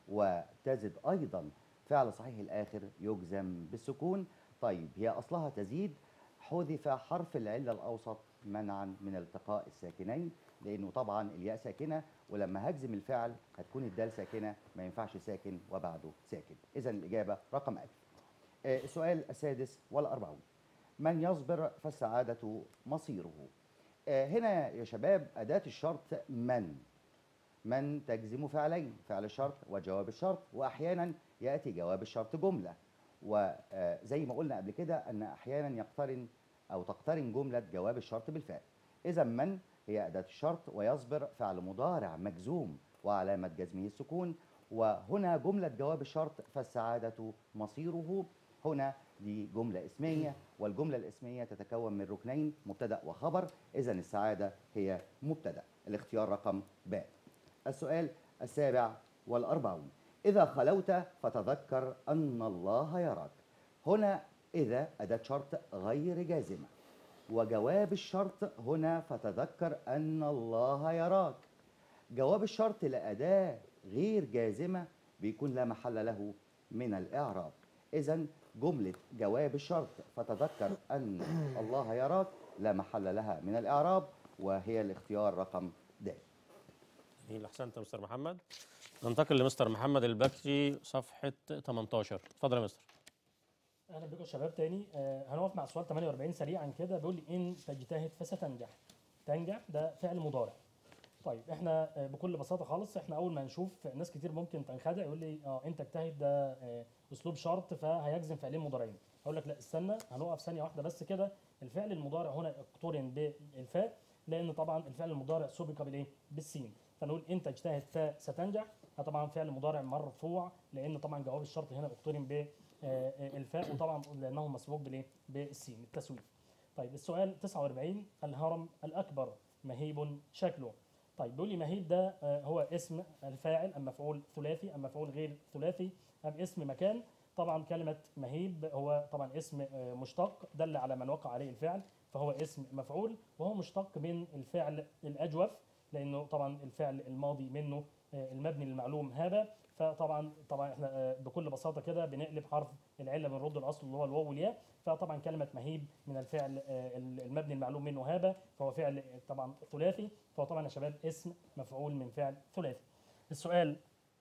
وتزد أيضا فعل صحيح الآخر يجزم بالسكون. طيب هي أصلها تزيد، حذف حرف العلة الأوسط منعا من التقاء الساكنين، لأنه طبعا الياء ساكنة ولما هجزم الفعل هتكون الدال ساكنة، ما ينفعش ساكن وبعده ساكن. إذن الإجابة رقم ألف. السؤال السادس والأربعون: من يصبر فالسعادة مصيره. هنا يا شباب أداة الشرط من تجزم فعلين، فعل الشرط وجواب الشرط، وأحيانا يأتي جواب الشرط جملة. وزي ما قلنا قبل كده أن أحيانا يقترن أو تقترن جملة جواب الشرط بالفعل. إذا من هي أداة الشرط، ويصبر فعل مضارع مجزوم وعلامة جزمه السكون، وهنا جملة جواب الشرط فالسعادة مصيره. هنا دي جملة اسمية، والجملة الاسمية تتكون من ركنين مبتدأ وخبر، إذن السعادة هي مبتدأ. الاختيار رقم ب. السؤال السابع والأربعون: إذا خلوت فتذكر أن الله يراك. هنا إذا أداة شرط غير جازمة، وجواب الشرط هنا فتذكر أن الله يراك. جواب الشرط لأداة غير جازمة بيكون لا محل له من الإعراب. إذن جملة جواب الشرط فتذكر أن الله يراك لا محل لها من الإعراب، وهي الاختيار رقم د. جميل، احسنت يا مستر محمد. ننتقل لمستر محمد البكري صفحه 18. اتفضل يا مستر. اهلا بكم شباب تاني. هنقف مع سؤال 48 سريعا كده. بيقول لي ان تجتهد فستنجح. تنجح ده فعل مضارع. طيب احنا بكل بساطه خالص، احنا اول ما نشوف ناس كتير ممكن تنخدع يقول لي انت اجتهد ده اسلوب شرط فهيجزم فعلين مضارعين. اقول لك لا استنى، هنقف ثانيه واحده بس كده. الفعل المضارع هنا اقترن بالفاء، لان طبعا الفعل المضارع سبق بالايه؟ بالسين. فنقول ان تجتهد فستنجح، طبعا فعل مضارع مرفوع لان طبعا جواب الشرط هنا اقترن بالفاء، وطبعا لانه مسبوق بالايه؟ بالسين، التسويف. طيب السؤال 49: الهرم الاكبر مهيب شكله. طيب بيقول لي مهيب ده هو اسم الفاعل ام مفعول ثلاثي ام مفعول غير ثلاثي ام اسم مكان؟ طبعا كلمه مهيب هو طبعا اسم مشتق دل على من وقع عليه الفعل، فهو اسم مفعول، وهو مشتق من الفعل الاجوف، لانه طبعا الفعل الماضي منه المبني للمعلوم هذا. فطبعا احنا بكل بساطه كده بنقلب حرف العله بنرد الاصل اللي هو الواو والياء. فطبعا كلمه مهيب من الفعل المبني المعلوم منه هذا، فهو فعل طبعا ثلاثي، فهو طبعا يا شباب اسم مفعول من فعل ثلاثي. السؤال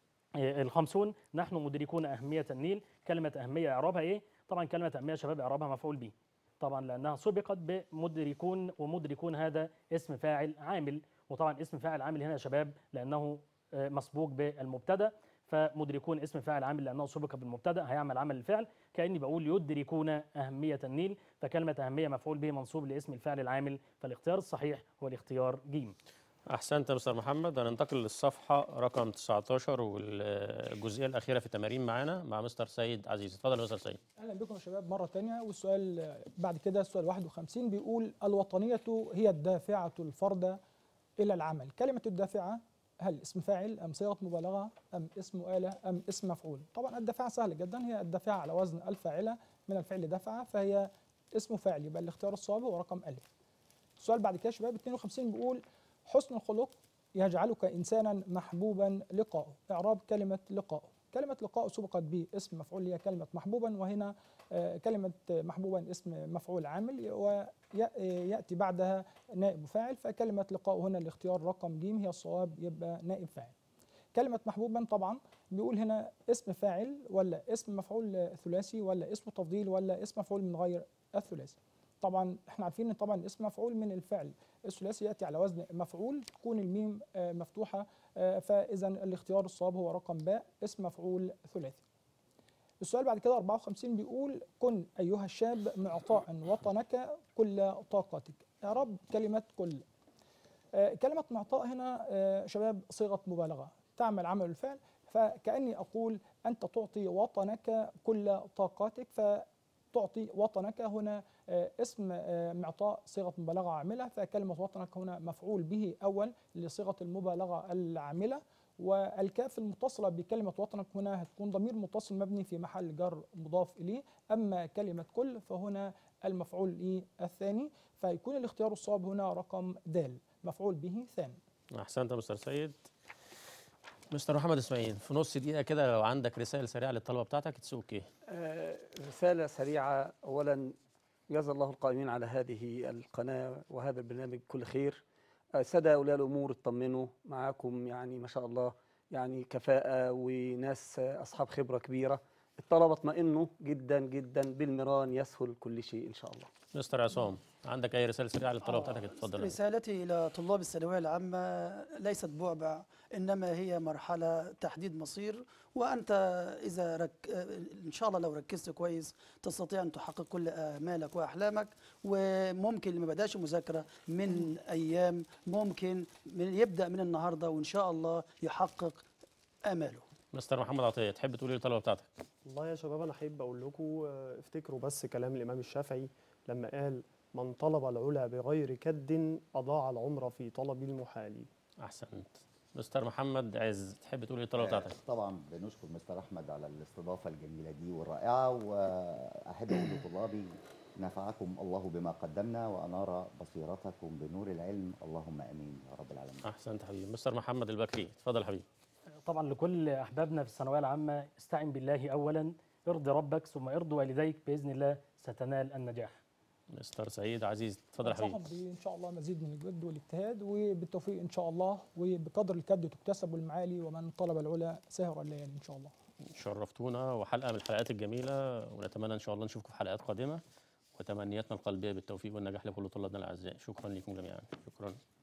50: نحن مدركون اهميه النيل. كلمه اهميه اعرابها ايه؟ طبعا كلمه اهميه يا شباب اعرابها مفعول به، طبعا لانها سبقت بمدركون، ومدركون هذا اسم فاعل عامل، وطبعا اسم فاعل عامل هنا يا شباب لانه مسبوق بالمبتدا، فمدركون اسم فاعل عامل لانه سبق بالمبتدا هيعمل عمل الفعل، كاني بقول يدركون اهميه النيل، فكلمه اهميه مفعول به منصوب لاسم الفاعل العامل، فالاختيار الصحيح هو الاختيار ج. احسنت يا مستر محمد. هننتقل للصفحه رقم 19 والجزئيه الاخيره في التمارين معانا مع مستر سيد عزيز. اتفضل يا مستر سيد. اهلا بكم يا شباب مره ثانيه. والسؤال بعد كده السؤال 51 بيقول الوطنيه هي الدافعه الفرد الى العمل. كلمه الدافعه هل اسم فاعل ام صيغه مبالغه ام اسم آلة ام اسم مفعول؟ طبعا الدافعه سهله جدا، هي الدافعه على وزن الفاعله من الفعل دفع، فهي اسم فاعل، يبقى الاختيار الصواب هو رقم أ. السؤال بعد كده يا شباب 52 بيقول حسن الخلق يجعلك انسانا محبوبا لقاؤه. اعراب كلمه لقاؤه. كلمه لقاؤه سبقت باسم مفعول هي كلمه محبوبا، وهنا كلمه محبوبا اسم مفعول عامل وياتي بعدها نائب فاعل، فكلمه لقاؤه هنا الاختيار رقم ج هي الصواب، يبقى نائب فاعل. كلمه محبوبا طبعا بيقول هنا اسم فاعل ولا اسم مفعول ثلاثي ولا اسم تفضيل ولا اسم مفعول من غير الثلاثي. طبعا احنا عارفين ان طبعا اسم مفعول من الفعل الثلاثي ياتي على وزن مفعول، تكون الميم مفتوحه، فاذا الاختيار الصواب هو رقم باء، اسم مفعول ثلاثي. السؤال بعد كده 54 بيقول كن ايها الشاب معطاء وطنك كل طاقتك. اعراب كلمه كل. كلمه معطاء هنا شباب صيغه مبالغه تعمل عمل الفعل، فكاني اقول انت تعطي وطنك كل طاقاتك، فتعطي وطنك هنا اسم معطاء صيغه مبالغه عامله، فكلمه وطنك هنا مفعول به اول لصيغه المبالغه العامله، والكاف المتصله بكلمه وطنك هنا هتكون ضمير متصل مبني في محل جر مضاف اليه. اما كلمه كل فهنا المفعول الثاني، فيكون الاختيار الصواب هنا رقم د، مفعول به ثاني. احسنت يا مستر سيد. مستر محمد اسماعيل، في نص دقيقه كده لو عندك رسائل سريعه للطلبه بتاعتك اتس اوكي. رساله سريعه. اولا جزا الله القائمين على هذه القناه وهذا البرنامج كل خير. سادة أولياء الأمور اطمنوا، معاكم يعني ما شاء الله يعني كفاءة وناس أصحاب خبرة كبيرة، الطلبة اطمئنوا جدا جدا، بالمران يسهل كل شيء إن شاء الله. مستر عصام، عندك اي رساله سريعه للطلبه بتاعتك؟ اتفضل. رسالتي إلى طلاب الثانوية العامة ليست بعبع، إنما هي مرحلة تحديد مصير، وأنت إذا إن شاء الله لو ركزت كويس تستطيع أن تحقق كل آمالك وأحلامك. وممكن اللي ما بدأش مذاكرة من أيام ممكن يبدأ من النهاردة، وإن شاء الله يحقق آماله. مستر محمد عطيه، تحب تقول ايه للطلبه بتاعتك؟ والله يا شباب أنا أحب أقول لكم افتكروا بس كلام الإمام الشافعي لما قال: من طلب العلا بغير كد أضاع العمر في طلب المحال. احسنت. مستر محمد عز، تحب تقول ايه للطلبه بتاعتك؟ طبعا بنشكر مستر احمد على الاستضافه الجميله دي والرائعه، واحب اقول لطلابي: نفعكم الله بما قدمنا وانار بصيرتكم بنور العلم، اللهم امين يا رب العالمين. احسنت حبيبي. مستر محمد البكري، اتفضل يا حبيبي. طبعا لكل احبابنا في الثانويه العامه، استعن بالله اولا، ارضي ربك ثم ارضي والديك، باذن الله ستنال النجاح. مستر سعيد عزيز، اتفضل يا حبيبي. أنصحهم إن شاء الله مزيد من الجد والاجتهاد، وبالتوفيق إن شاء الله، وبقدر الكد تكتسب المعالي، ومن طلب العلا سهر الليالي إن شاء الله. شرفتونا، وحلقه من الحلقات الجميله، ونتمنى ان شاء الله نشوفكم في حلقات قادمه، وتمنياتنا القلبيه بالتوفيق والنجاح لكل طلابنا الاعزاء. شكرا لكم جميعا. شكرا.